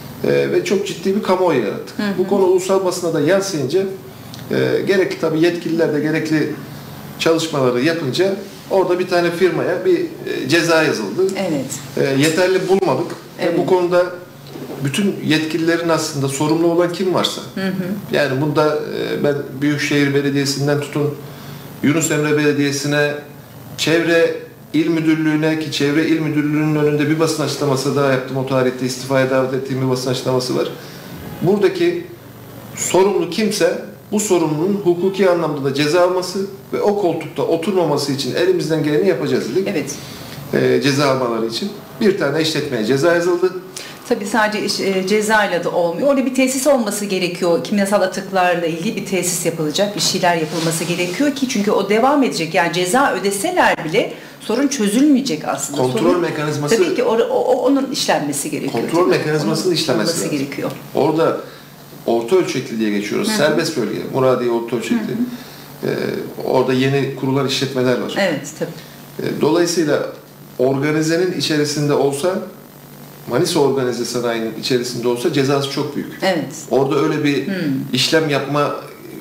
e, ve çok ciddi bir kamuoyu yarattık. Hı hı. Bu konu ulusal basına da yansıyınca e, gerekli tabii yetkililer de gerekli çalışmaları yapınca orada bir tane firmaya bir e, ceza yazıldı. Evet. E, yeterli bulmadık. Evet. E, bu konuda bütün yetkililerin aslında sorumlu olan kim varsa, hı hı. yani bunda e, ben Büyükşehir Belediyesi'nden tutun Yunus Emre Belediyesi'ne, Çevre İl Müdürlüğü'ne, ki Çevre İl Müdürlüğü'nün önünde bir basın açıklaması daha yaptım. O tarihte istifaya davet ettiğim bir basın açıklaması var. Buradaki sorumlu kimse bu sorumlunun hukuki anlamda da ceza alması ve o koltukta oturmaması için elimizden geleni yapacağız dedik. Evet. E, ceza almaları için. Bir tane işletmeye ceza yazıldı. Tabii sadece iş, e, cezayla da olmuyor. Orada bir tesis olması gerekiyor. Kimyasal atıklarla ilgili bir tesis yapılacak, bir şeyler yapılması gerekiyor ki çünkü o devam edecek. Yani ceza ödeseler bile sorun çözülmeyecek aslında. Kontrol sorun, mekanizması. Tabii ki o, o, onun işlenmesi gerekiyor. Kontrol mekanizmasının işlemesi lazım. Gerekiyor. Orada orta ölçekli diye geçiyoruz. Hı-hı. Serbest bölge, Muradiye orta ölçekli. Ee, orada yeni kurulan işletmeler var. Evet, tabii. Ee, dolayısıyla organizenin içerisinde olsa, Manisa organize sanayinin içerisinde olsa cezası çok büyük. Evet. Orada öyle bir hmm. işlem yapma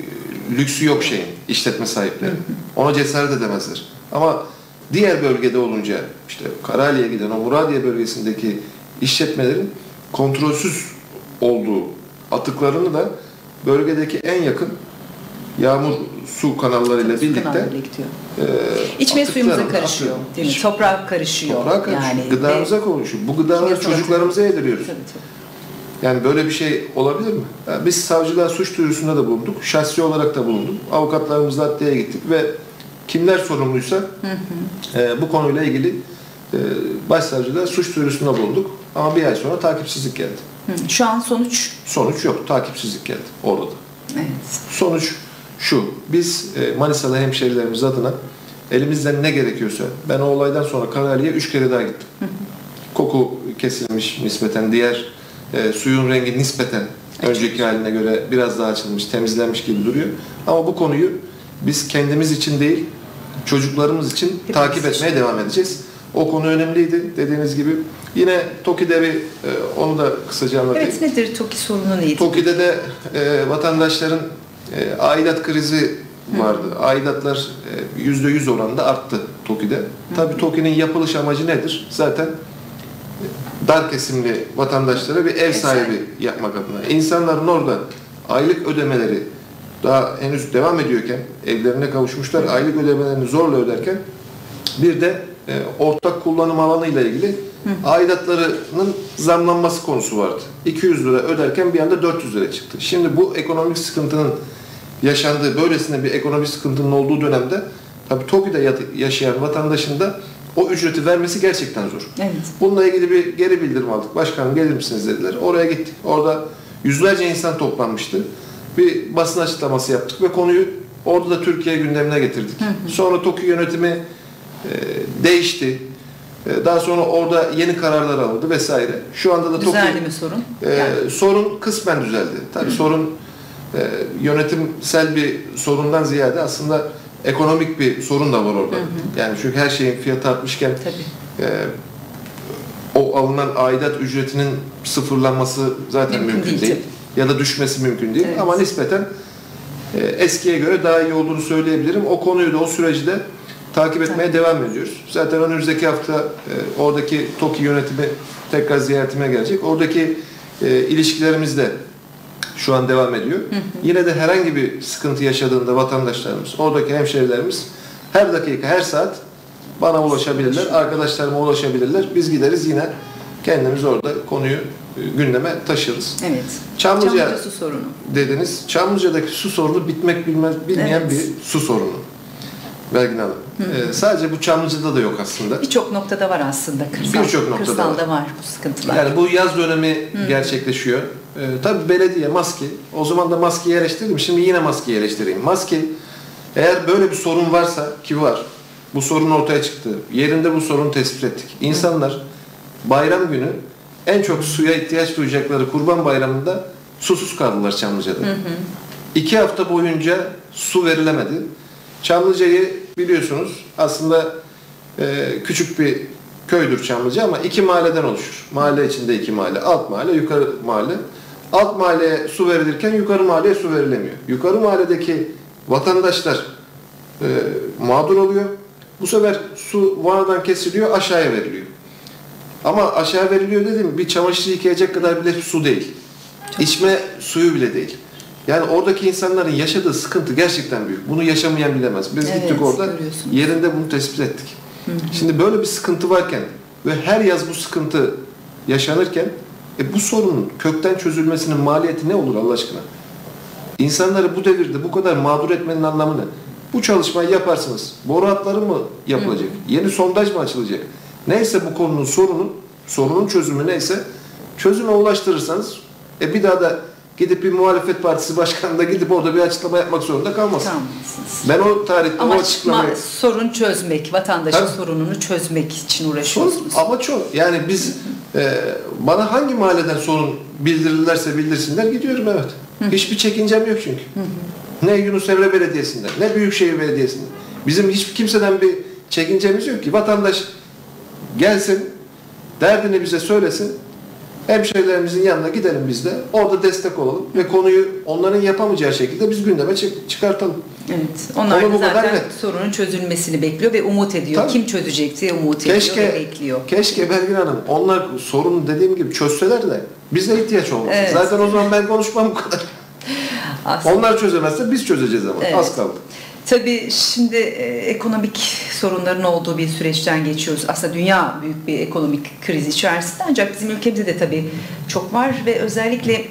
lüksü yok şeyin, işletme sahipleri. Hmm. Ona cesaret edemezler. Ama diğer bölgede olunca, işte Karali'ye giden o Muradiye bölgesindeki işletmelerin kontrolsüz olduğu atıklarını da bölgedeki en yakın yağmur su kanallarıyla su birlikte e, içme suyumuza karışıyor. Değil mi? Toprak karışıyor. Toprağa karışıyor. Yani gıdamıza ve karışıyor. Bu gıdaları çocuklarımıza yediriyoruz. Tabii, tabii. Yani böyle bir şey olabilir mi? Yani biz savcılığa suç duyurusunda da bulunduk. Şahsi olarak da bulunduk. Avukatlarımızla adliyeye gittik ve kimler sorumluysa hı hı. E, bu konuyla ilgili e, başsavcılığa suç duyurusunda bulunduk. Ama bir ay sonra takipsizlik geldi. Hı. Şu an sonuç? Sonuç yok. Takipsizlik geldi orada da. Evet. Sonuç şu, biz Manisalı hemşehrilerimiz adına elimizden ne gerekiyorsa, ben o olaydan sonra Karali'ye üç kere daha gittim. Hı hı. Koku kesilmiş nispeten, diğer e, suyun rengi nispeten önceki haline göre biraz daha açılmış, temizlenmiş gibi duruyor. Ama bu konuyu biz kendimiz için değil, çocuklarımız için Hepimiz takip etmeye için. devam edeceğiz. O konu önemliydi dediğiniz gibi. Yine TOKİ'de bir, e, onu da kısaca anlatayım. Evet, nedir TOKİ sorunu neydi? TOKİ'de de e, vatandaşların E, aidat krizi vardı. Hı. Aidatlar yüzde yüz oranında arttı TOKİ'de. Tabii TOKİ'nin yapılış amacı nedir? Zaten dar kesimli vatandaşlara bir ev sahibi yapmak adına. İnsanların orada aylık ödemeleri daha henüz devam ediyorken, evlerine kavuşmuşlar, Hı. aylık ödemelerini zorla öderken bir de e, ortak kullanım alanıyla ilgili Hı. aidatlarının zamlanması konusu vardı. iki yüz lira öderken bir anda dört yüz lira çıktı. Şimdi bu ekonomik sıkıntının yaşandığı, böylesine bir ekonomik sıkıntının olduğu dönemde tabii TOKİ'de yaşayan vatandaşın da o ücreti vermesi gerçekten zor. Evet. Bununla ilgili bir geri bildirim aldık. Başkanım gelir misiniz dediler. Oraya gittik. Orada yüzlerce insan toplanmıştı. bir basın açıklaması yaptık ve konuyu orada da Türkiye gündemine getirdik. Hı hı. Sonra TOKİ yönetimi e, değişti. E, daha sonra orada yeni kararlar alındı vesaire. Şu anda da TOKİ... Düzeldi mi sorun? E, yani. Sorun kısmen düzeldi. Tabii hı hı. sorun e, yönetimsel bir sorundan ziyade aslında ekonomik bir sorun da var orada. Hı hı. Yani çünkü her şeyin fiyatı artmışken e, o alınan aidat ücretinin sıfırlanması zaten mümkün, mümkün değil. değil. Ya da düşmesi mümkün değil. Evet. Ama nispeten e, eskiye göre daha iyi olduğunu söyleyebilirim. O konuyu da o süreci de takip etmeye evet. devam ediyoruz. Zaten önümüzdeki hafta e, oradaki TOKİ yönetimi tekrar ziyaretime gelecek. Oradaki e, ilişkilerimiz de şu an devam ediyor. Hı hı. Yine de herhangi bir sıkıntı yaşadığında vatandaşlarımız, oradaki hemşehrilerimiz her dakika, her saat bana ulaşabilirler, arkadaşlarıma ulaşabilirler. Biz gideriz yine kendimiz orada konuyu gündeme taşırız. Evet. Çamlıca, Çamlıca su sorunu dediniz. Çamlıca'daki su sorunu bitmek bilmez, bilmeyen evet. bir su sorunu. Belgin Hanım. Ee, sadece bu Çamlıca'da da yok aslında. Birçok noktada var aslında. Kırsal, Birçok noktada kırsalda var. var bu sıkıntılar. Yani bu yaz dönemi Hı. gerçekleşiyor. Ee, tabii belediye maske. O zaman da maskeyi eleştirdim. Şimdi yine maskeyi eleştireyim. Maske eğer böyle bir sorun varsa ki var. Bu sorun ortaya çıktı. Yerinde bu sorunu tespit ettik. İnsanlar bayram günü en çok suya ihtiyaç duyacakları Kurban Bayramı'nda susuz kaldılar Çamlıca'da. Hı hı. İki hafta boyunca su verilemedi. Çamlıca'yı biliyorsunuz aslında e, küçük bir köydür Çamlıca ama iki mahalleden oluşur. Mahalle içinde iki mahalle. Alt mahalle, yukarı mahalle. Alt mahalleye su verilirken yukarı mahalleye su verilemiyor. Yukarı mahalledeki vatandaşlar e, mağdur oluyor. Bu sefer su vanadan kesiliyor, aşağıya veriliyor. Ama aşağı veriliyor dedim, bir çamaşır yıkayacak kadar bile su değil. Çok İçme suyu bile değil. Yani oradaki insanların yaşadığı sıkıntı gerçekten büyük. Bunu yaşamayan bilemez. Biz evet, gittik orada, yerinde bunu tespit ettik. Hı hı. Şimdi böyle bir sıkıntı varken ve her yaz bu sıkıntı yaşanırken e, bu sorunun kökten çözülmesinin maliyeti ne olur Allah aşkına? İnsanları bu devirde bu kadar mağdur etmenin anlamı ne? Bu çalışmayı yaparsınız. Boru hatları mı yapılacak? Hı. Yeni sondaj mı açılacak? Neyse bu konunun sorunu, sorunun çözümü neyse çözüme ulaştırırsanız e bir daha da gidip bir muhalefet partisi başkanına gidip orada bir açıklama yapmak zorunda kalmazsınız. Ben o tarihte o açıklamayı... sorun çözmek, vatandaşın Tabii. sorununu çözmek için uğraşıyorsunuz. Sorun, ama çok. Yani biz e, bana hangi mahalleden sorun bildirirlerse bildirsinler gidiyorum evet. Hı. Hiçbir çekincem yok çünkü. Hı hı. Ne Yunus Emre Belediyesi'nden, ne Büyükşehir Belediyesi'nden. Bizim hiç kimseden bir çekincemiz yok ki. Vatandaş gelsin, derdini bize söylesin, hemşehrilerimizin yanına gidelim biz de, orada destek olalım ve konuyu onların yapamayacağı şekilde biz gündeme çıkartalım. Evet, onlar Onu da zaten sorunun çözülmesini bekliyor ve umut ediyor. Tabii. Kim çözecek diye umut keşke, ediyor ve bekliyor. Keşke Belgin Hanım, onlar sorunu dediğim gibi çözseler de bize ihtiyaç olmasın. Evet. Zaten o zaman ben konuşmam bu kadar. Aslında. Onlar çözemezse biz çözeceğiz ama evet. Az kaldı. Tabii şimdi e, ekonomik sorunların olduğu bir süreçten geçiyoruz. Aslında dünya büyük bir ekonomik kriz içerisinde ancak bizim ülkemizde de tabii çok var ve özellikle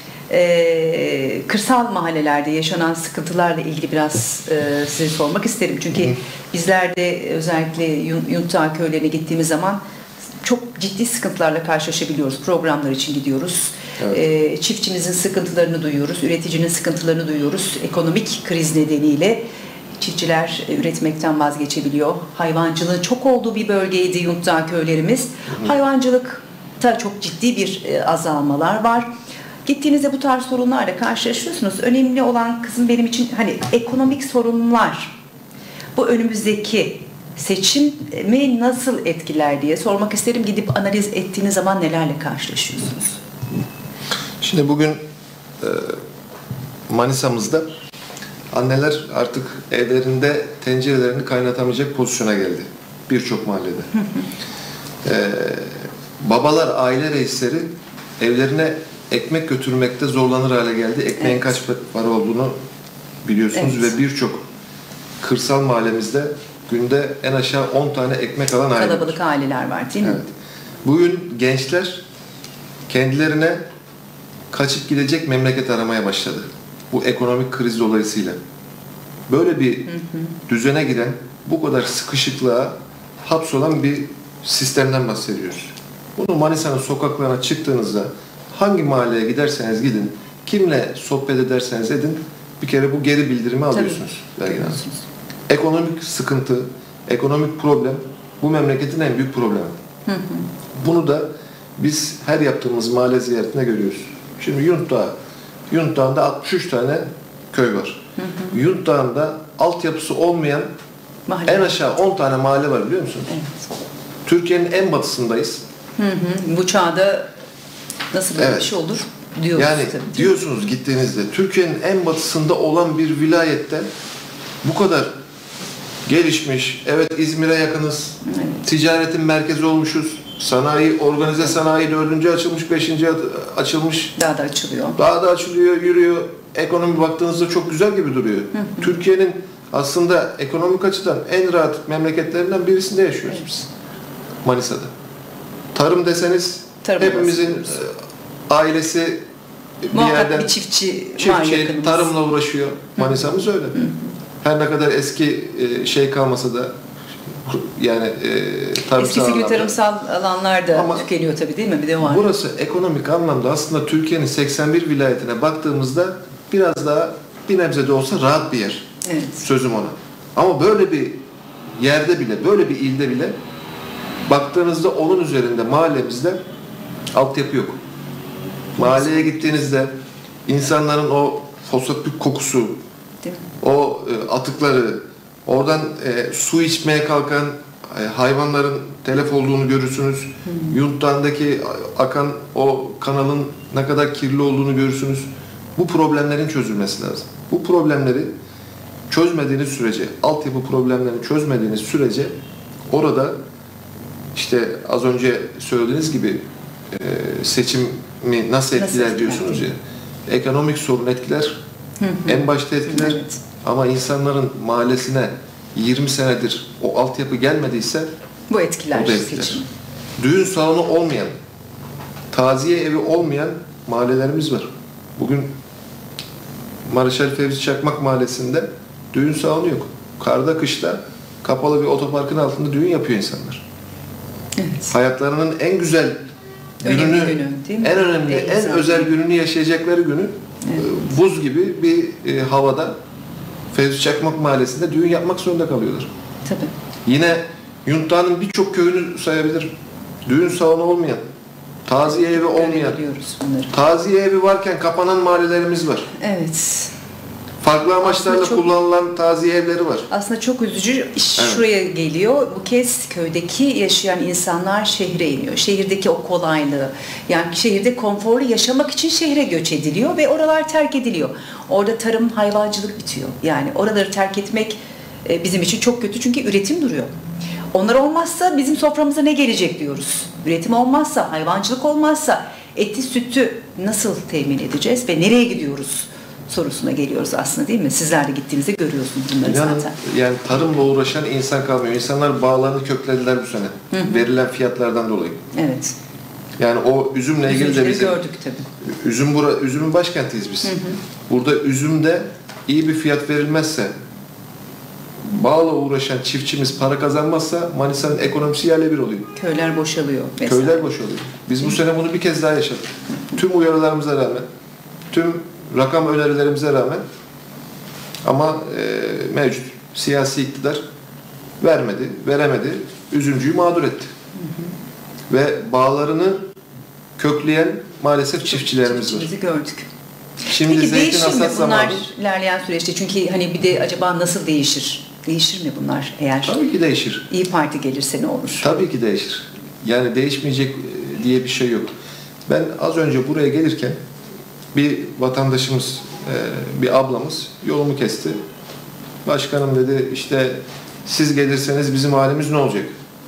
e, kırsal mahallelerde yaşanan sıkıntılarla ilgili biraz e, size sormak isterim. Çünkü Hı. bizler de özellikle Yunta köylerine gittiğimiz zaman çok ciddi sıkıntılarla karşılaşabiliyoruz. Programlar için gidiyoruz. Evet. E, çiftçimizin sıkıntılarını duyuyoruz, üreticinin sıkıntılarını duyuyoruz. Ekonomik kriz nedeniyle çiftçiler üretmekten vazgeçebiliyor. Hayvancılığın çok olduğu bir bölgeydi Yunta köylerimiz. Hı hı. Hayvancılıkta çok ciddi bir azalmalar var. Gittiğinizde bu tarz sorunlarla karşılaşıyorsunuz. Önemli olan kısım benim için hani ekonomik sorunlar. Bu önümüzdeki seçimi nasıl etkiler diye sormak isterim. Gidip analiz ettiğiniz zaman nelerle karşılaşıyorsunuz? Şimdi bugün e, Manisa'mızda anneler artık evlerinde tencerelerini kaynatamayacak pozisyona geldi. Birçok mahallede. ee, babalar, aile reisleri evlerine ekmek götürmekte zorlanır hale geldi. Ekmeğin evet. kaç para olduğunu biliyorsunuz evet. ve birçok kırsal mahallemizde günde en aşağı on tane ekmek alan aile Kalabalık var. aileler var değil mi? Evet. Bugün gençler kendilerine kaçıp gidecek memleket aramaya başladı. Bu ekonomik kriz dolayısıyla. Böyle bir hı hı. düzene giren, bu kadar sıkışıklığa hapsolan bir sistemden bahsediyoruz. Bunu Manisa'nın sokaklarına çıktığınızda hangi mahalleye giderseniz gidin, kimle sohbet ederseniz edin bir kere bu geri bildirimi alıyorsunuz. Belgin Hanım. Ekonomik sıkıntı, ekonomik problem bu memleketin en büyük problemi. Hı hı. Bunu da biz her yaptığımız mahalle ziyaretinde görüyoruz. Şimdi Yunt Dağı, Yunt Dağı'nda altmış üç tane köy var. Hı hı. Yunt Dağı'nda altyapısı olmayan mahalle. En aşağı on tane mahalle var biliyor musunuz? Evet. Türkiye'nin en batısındayız. Hı hı. Bu çağda nasıl böyle evet. bir şey olur diyorsunuz. Yani tabii, diyorsunuz gittiğinizde Türkiye'nin en batısında olan bir vilayette bu kadar gelişmiş, evet İzmir'e yakınız, evet. ticaretin merkezi olmuşuz, sanayi, organize sanayi dördüncü açılmış, beşinci açılmış. Daha da açılıyor. Daha da açılıyor, yürüyor. Ekonomi baktığınızda çok güzel gibi duruyor. Türkiye'nin aslında ekonomik açıdan en rahat memleketlerinden birisinde yaşıyoruz biz. Manisa'da. Tarım deseniz Tarım hepimizin olsun. ailesi bir muhakkak yerden bir çiftçi, çiftçi tarımla uğraşıyor. Manisa'mız öyle. Hı hı. Her ne kadar eski şey kalmasa da yani e, tarımsal eskisi gibi tarımsal alanlar da ama tükeniyor tabii değil mi? Bir de var. Burası ekonomik anlamda aslında Türkiye'nin seksen bir vilayetine baktığımızda biraz daha bir nebze de olsa rahat bir yer. Evet. Sözüm ona. Ama böyle bir yerde bile, böyle bir ilde bile baktığınızda onun üzerinde mahallemizde altyapı yok. Mahalleye gittiğinizde insanların o foseptik kokusu, o e, atıkları, oradan e, su içmeye kalkan e, hayvanların telef olduğunu görürsünüz. Hmm. Yunt Dağı'ndaki akan o kanalın ne kadar kirli olduğunu görürsünüz. Bu problemlerin çözülmesi lazım. Bu problemleri çözmediğiniz sürece, altyapı problemlerini çözmediğiniz sürece orada işte az önce söylediğiniz gibi e, seçimi nasıl etkiler nasıl diyorsunuz ya. Ekonomik sorun etkiler. Hı hı. En başta etkiler. Evet. Ama insanların mahallesine yirmi senedir o altyapı gelmediyse bu etkiler. O da etkiler. Seçim. Düğün salonu olmayan, taziye evi olmayan mahallelerimiz var. Bugün Marşal Fevzi Çakmak Mahallesi'nde düğün salonu yok. Karda kışta kapalı bir otoparkın altında düğün yapıyor insanlar. Evet. Hayatlarının en güzel gününü, günü, en önemli, en, en özel gününü yaşayacakları günü evet. buz gibi bir e, havada Fevzi Çakmak Mahallesi'nde düğün yapmak zorunda kalıyorlar. Tabii. Yine Yunt Dağı'nın birçok köyünü sayabilirim. Düğün salonu olmayan, taziye evi olmayan, taziye evi varken kapanan mahallelerimiz var. Evet. Farklı amaçlarla çok, kullanılan taziye evleri var. Aslında çok üzücü iş evet. şuraya geliyor. Bu kez köydeki yaşayan insanlar şehre iniyor. Şehirdeki o kolaylığı, yani şehirde konforlu yaşamak için şehre göç ediliyor ve oralar terk ediliyor. Orada tarım, hayvancılık bitiyor. Yani oraları terk etmek bizim için çok kötü çünkü üretim duruyor. Onlar olmazsa bizim soframıza ne gelecek diyoruz. Üretim olmazsa, hayvancılık olmazsa eti, sütü nasıl temin edeceğiz ve nereye gidiyoruz sorusuna geliyoruz aslında değil mi? Sizler de gittiğinizde görüyorsunuz bunları yani, zaten. Yani tarımla uğraşan insan kalmıyor. İnsanlar bağlarını köklediler bu sene. Hı hı. Verilen fiyatlardan dolayı. Evet. Yani o üzümle ilgili de bizim... gördük tabii. Üzüm bura, üzümün başkentiyiz biz. Hı hı. Burada üzümde iyi bir fiyat verilmezse, bağla uğraşan çiftçimiz para kazanmazsa Manisa'nın ekonomisi yerle bir oluyor. Köyler boşalıyor. Mesela. Köyler boşalıyor. Biz bu sene bunu bir kez daha yaşadık. Tüm uyarılarımıza rağmen, tüm rakam önerilerimize rağmen ama e, mevcut siyasi iktidar vermedi, veremedi, üzümcüyü mağdur etti. Hı hı. Ve bağlarını kökleyen maalesef çiftçilerimiz var. Çiftçimizi gördük. Şimdi Peki zeytin değişir mi hasat bunlar zamanı. ilerleyen süreçte? Çünkü hani bir de acaba nasıl değişir? Değişir mi bunlar eğer? Tabii ki değişir. İyi Parti gelirse ne olur? Tabii ki değişir. Yani değişmeyecek diye bir şey yok. Ben az önce buraya gelirken bir vatandaşımız, bir ablamız yolumu kesti. Başkanım dedi işte siz gelirseniz bizim halimiz ne olacak?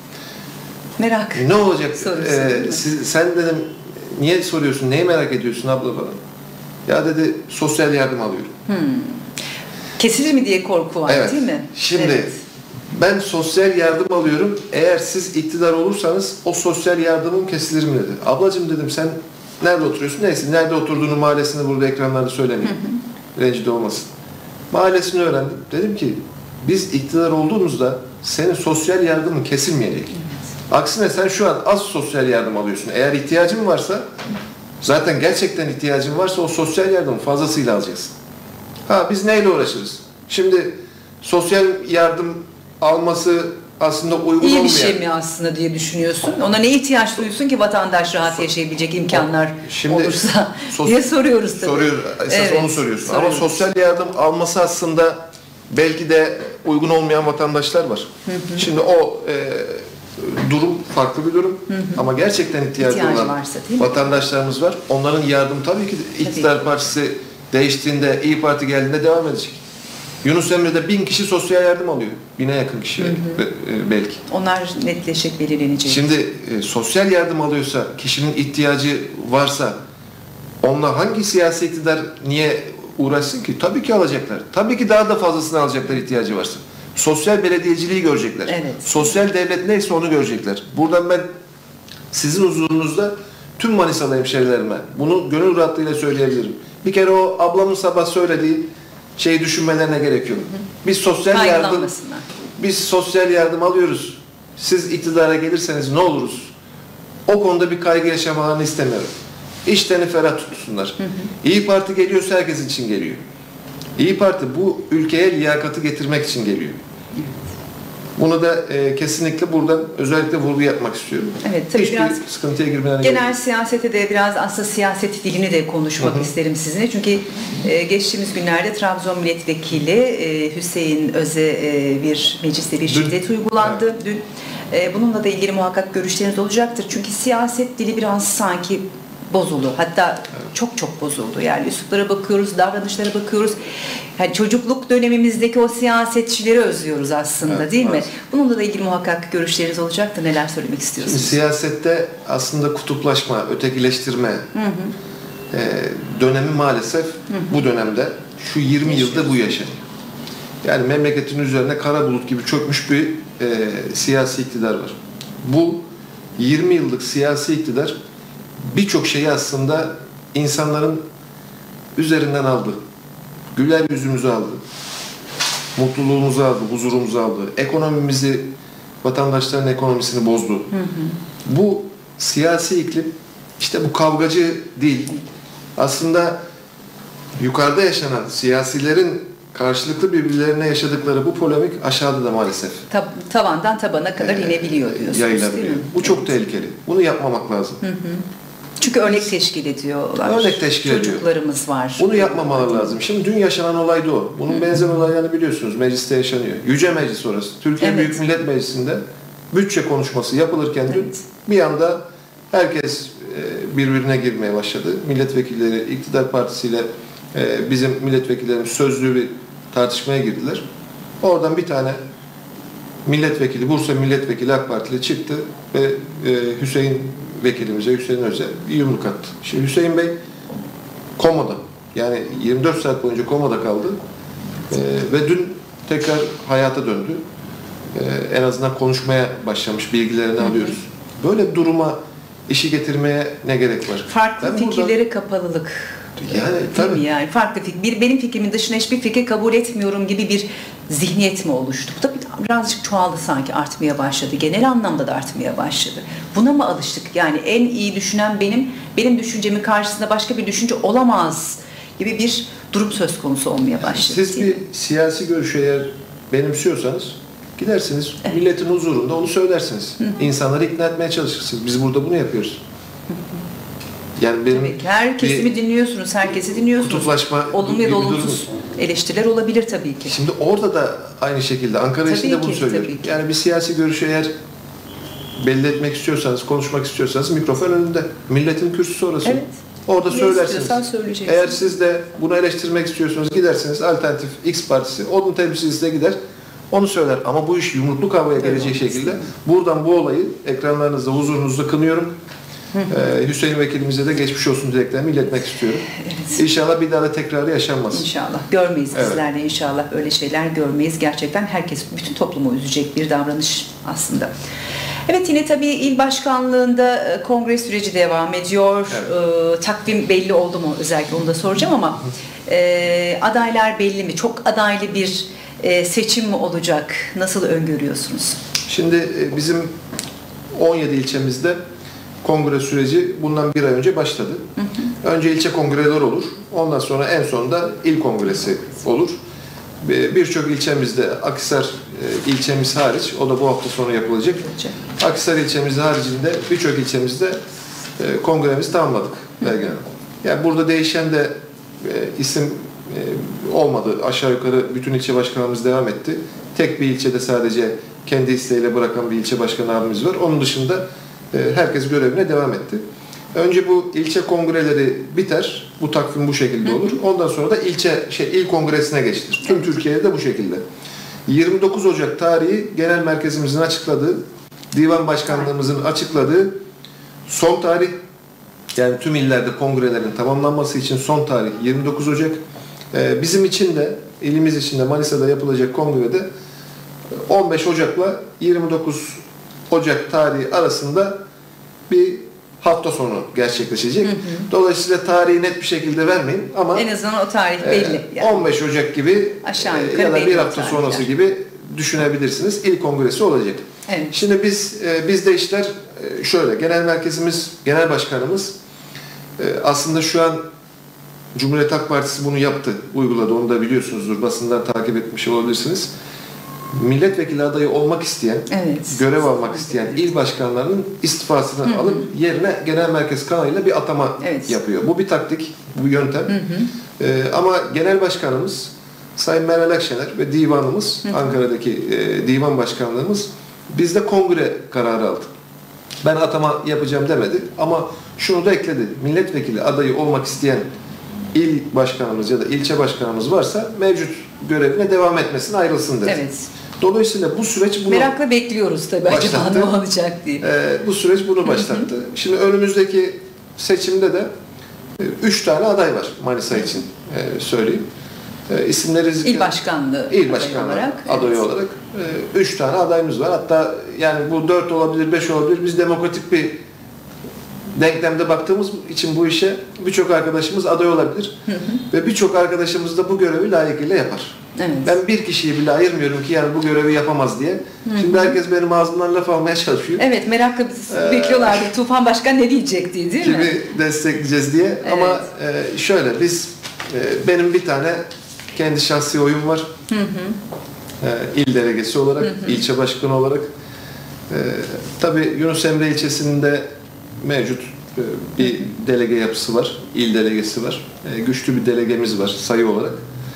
Merak. Ne olacak? Ee, siz, sen dedim niye soruyorsun? Neyi merak ediyorsun abla falan? Ya dedi sosyal yardım alıyorum. Hmm. Kesilir mi diye korku var evet. değil mi? Şimdi evet. ben sosyal yardım alıyorum. Eğer siz iktidar olursanız o sosyal yardımım kesilir mi dedi. Ablacığım dedim sen nerede oturuyorsun? Neyse nerede oturduğunu mahallesini burada ekranlarda söylemeyeyim. Hı hı. Rencide olmasın. Mahallesini öğrendim. Dedim ki biz iktidar olduğumuzda senin sosyal yardımın kesilmeyecek. Evet. Aksine sen şu an az sosyal yardım alıyorsun. Eğer ihtiyacın varsa Zaten gerçekten ihtiyacın varsa o sosyal yardımı fazlasıyla alacaksın. Ha biz neyle uğraşırız? Şimdi sosyal yardım alması aslında uygun İyi bir olmayan. şey mi aslında diye düşünüyorsun? Ona ne ihtiyaç duyuyorsun ki vatandaş rahat yaşayabilecek imkanlar Şimdi olursa sos- diye soruyoruz tabii. Soruyor, esas Evet, onu soruyorsun. soruyoruz. Ama sosyal yardım alması aslında belki de uygun olmayan vatandaşlar var. Hı hı. Şimdi o e, durum farklı bir durum. Hı hı. Ama gerçekten ihtiyacı, İhtiyacı olan varsa, değil mi? vatandaşlarımız var. Onların yardım tabii ki iktidar partisi değiştiğinde, İyi Parti geldiğinde devam edecek. Yunus Emre'de bin kişi sosyal yardım alıyor. Bine yakın kişi Hı hı. be- belki. Onlar netleşik belirlenecek. Şimdi e, sosyal yardım alıyorsa, kişinin ihtiyacı varsa onunla hangi siyasi iktidar niye uğraşsın ki? Tabii ki alacaklar. Tabii ki daha da fazlasını alacaklar ihtiyacı varsa. Sosyal belediyeciliği görecekler. Evet. Sosyal devlet neyse onu görecekler. Buradan ben sizin huzurunuzda tüm Manisalı hemşerilerime bunu gönül rahatlığıyla söyleyebilirim. Bir kere o ablamın sabah söylediği şeyi düşünmelerine gerek yok. Biz sosyal yardım Kaygılanmasınlar. biz sosyal yardım alıyoruz. Siz iktidara gelirseniz ne oluruz? O konuda bir kaygı yaşamalarını istemiyorum. İşlerini ferah tutsunlar. Hı hı. İyi Parti geliyorsa herkes için geliyor. İyi Parti bu ülkeye liyakatı getirmek için geliyor. Bunu da e, kesinlikle buradan özellikle vurgu yapmak istiyorum. Evet, tabii Hiçbir biraz sıkıntıya girmelerine genel gerek yok. siyasete de biraz aslında siyaset dilini de konuşmak Hı hı. isterim sizinle. Çünkü e, geçtiğimiz günlerde Trabzon Milletvekili e, Hüseyin Öz'e e, bir mecliste bir Dün. şiddet uygulandı. Dün e, bununla da ilgili muhakkak görüşleriniz olacaktır. Çünkü siyaset dili biraz sanki bozuldu. Hatta çok çok bozuldu. Yani üsluplara bakıyoruz, davranışlara bakıyoruz. Yani çocukluk dönemimizdeki o siyasetçileri özlüyoruz aslında, Evet, değil mi? maalesef. Bununla da ilgili muhakkak görüşleriniz olacaktır. Neler söylemek Şimdi istiyorsunuz? siyasette aslında kutuplaşma, ötekileştirme Hı hı. e, dönemi maalesef bu dönemde şu yirmi yılda bu yaşanıyor. Yani memleketin üzerine kara bulut gibi çökmüş bir e, siyasi iktidar var. Bu yirmi yıllık siyasi iktidar birçok şeyi aslında insanların üzerinden aldı. Güler yüzümüzü aldı. Mutluluğumuzu aldı, huzurumuzu aldı. Ekonomimizi, vatandaşların ekonomisini bozdu. Hı hı. Bu siyasi iklim işte bu kavgacı değil. Aslında yukarıda yaşanan siyasilerin karşılıklı birbirlerine yaşadıkları bu polemik aşağıda da maalesef Tab- tavandan tabana kadar e, inebiliyor diyorsunuz, değil yayılabiliyor. mi? Bu çok tehlikeli. Bunu yapmamak lazım. Hı hı. Çünkü örnek teşkil ediyorlar. Örnek teşkil ediyor. Çocuklarımız var. Bunu yapmamaları lazım. Şimdi dün yaşanan olay da o. Bunun benzer olaylarını biliyorsunuz. Mecliste yaşanıyor. Yüce Meclis orası. Türkiye Evet. Büyük Millet Meclisi'nde bütçe konuşması yapılırken dün Evet. bir anda herkes e, birbirine girmeye başladı. Milletvekilleri, iktidar partisiyle e, bizim milletvekillerimiz sözlü bir tartışmaya girdiler. Oradan bir tane milletvekili, Bursa milletvekili AK Partili çıktı ve e, Hüseyin vekilimize, Hüseyin Öz'e bir yumruk attı. Şimdi Hüseyin Bey komada. Yani yirmi dört saat boyunca komada kaldı. E, ve dün tekrar hayata döndü. E, en azından konuşmaya başlamış, bilgilerini Hı hı. alıyoruz. Böyle bir duruma işi getirmeye ne gerek var? Farklı Ben burada- fikirlere kapalılık. Yani Değil tabii. mi yani? Farklı fikir. Bir, benim fikrimin dışında hiçbir fikir kabul etmiyorum gibi bir zihniyet mi oluştu? Bu da bir- birazcık çoğaldı sanki, artmaya başladı. Genel anlamda da artmaya başladı. Buna mı alıştık? Yani en iyi düşünen benim, benim düşüncemin karşısında başka bir düşünce olamaz gibi bir durum söz konusu olmaya başladı. Siz değil bir mi? siyasi görüşü eğer benimsiyorsanız gidersiniz milletin huzurunda onu söylersiniz. İnsanları ikna etmeye çalışırsınız. Biz burada bunu yapıyoruz. Yani benim Tabii ki. Her kesimi dinliyorsunuz, herkesi dinliyorsunuz. kutuplaşma Olumlu ya gibi da bir durum olumsuz yok. eleştiriler olabilir tabii ki. Şimdi orada da aynı şekilde Ankara Tabii için de bunu ki, söylüyorum. tabii ki. Yani bir siyasi görüşü eğer belli etmek istiyorsanız, konuşmak istiyorsanız mikrofon önünde. Milletin kürsüsü orası. Evet. Orada Ne söylersiniz. istiyorsan söyleyeceksin. Eğer siz de bunu eleştirmek istiyorsanız gidersiniz alternatif X partisi, onun temsilcisi de gider. Onu söyler. Ama bu iş yumruklu kavgaya Öyle gelecek olmak şekilde istemiyorum. buradan bu olayı ekranlarınızda, huzurunuzda kınıyorum. Ee, Hüseyin vekilimize de geçmiş olsun dileklerimi iletmek istiyorum. Evet. İnşallah bir daha da tekrarı yaşanmaz. İnşallah. Görmeyiz Evet. bizler de inşallah öyle şeyler görmeyiz. Gerçekten herkes, bütün toplumu üzecek bir davranış aslında. Evet, yine tabii il başkanlığında e, kongre süreci devam ediyor. Evet. E, takvim belli oldu mu? Özellikle onu da soracağım ama e, adaylar belli mi? Çok adaylı bir e, seçim mi olacak? Nasıl öngörüyorsunuz? Şimdi e, bizim on yedi ilçemizde kongre süreci bundan bir ay önce başladı. Hı hı. Önce ilçe kongreleri olur. Ondan sonra en sonunda il kongresi olur. Birçok ilçemizde, Akhisar e, ilçemiz hariç, o da bu hafta sonu yapılacak. Akhisar ilçemiz haricinde birçok ilçemizde e, kongremizi tamamladık Belgin Hanım. Yani burada değişen de e, isim e, olmadı. Aşağı yukarı bütün ilçe başkanımız devam etti. Tek bir ilçede sadece kendi isteğiyle bırakan bir ilçe başkanı abimiz var. Onun dışında e, herkes görevine devam etti. Önce bu ilçe kongreleri biter. Bu takvim bu şekilde olur. Ondan sonra da ilçe şey il kongresine geçilir. Tüm Türkiye'de de bu şekilde. yirmi dokuz Ocak tarihi genel merkezimizin açıkladığı, divan başkanlığımızın açıkladığı son tarih. Yani tüm illerde kongrelerin tamamlanması için son tarih yirmi dokuz Ocak. Ee, bizim için de, ilimiz için de Manisa'da yapılacak kongrede on beş Ocak'la yirmi dokuz Ocak tarihi arasında bir hafta sonu gerçekleşecek. Hı hı. Dolayısıyla tarihi net bir şekilde vermeyin ama en azından o tarih belli. Yani. on beş Ocak gibi aşağı yukarı ya da bir hafta tarihler. sonrası gibi düşünebilirsiniz. İl kongresi olacak. Evet. Şimdi biz bizde işler şöyle. Genel merkezimiz, genel başkanımız aslında şu an Cumhuriyet Halk Partisi bunu yaptı, uyguladı. Onu da biliyorsunuzdur. Basından takip etmiş olabilirsiniz. Milletvekili adayı olmak isteyen, evet, görev almak isteyen il başkanlarının istifasını hı hı. alıp yerine genel merkez kanalıyla bir atama evet. yapıyor. Bu bir taktik, bu yöntem. Hı hı. Ee, ama genel başkanımız Sayın Meral Akşener ve divanımız, hı hı. Ankara'daki e, divan başkanlığımız bizde kongre kararı aldı. Ben atama yapacağım demedi ama şunu da ekledi. Milletvekili adayı olmak isteyen il başkanımız ya da ilçe başkanımız varsa mevcut görevine devam etmesine ayrılsın dedi. Evet. Dolayısıyla bu süreç bunu merakla bekliyoruz tabii acaba ne olacak diye. E, bu süreç bunu başlattı. Şimdi önümüzdeki seçimde de e, üç tane aday var Manisa için e, söyleyeyim. E, isimleri İl başkanlığı il başkanlığı adayı olarak, adayı evet. olarak e, üç tane adayımız var. Hatta yani bu dört olabilir, beş olabilir. Biz demokratik bir denklemde baktığımız için bu işe birçok arkadaşımız aday olabilir. Hı hı. Ve birçok arkadaşımız da bu görevi layıkıyla yapar. Evet. Ben bir kişiyi bile ayırmıyorum ki yani bu görevi yapamaz diye. Hı hı. Şimdi herkes benim ağzımdan laf almaya çalışıyor. Evet, merakla ee, bekliyorlardı. Tufan Başkan ne diyecek diye, değil kimi mi? Kimi destekleyeceğiz diye. Evet. Ama e, şöyle biz e, benim bir tane kendi şahsi oyum var. Hı hı. E, il delegesi olarak, hı hı. ilçe başkanı olarak. E, tabii Yunus Emre ilçesinde mevcut bir delege yapısı var, il delegesi var, güçlü bir delegemiz var sayı olarak.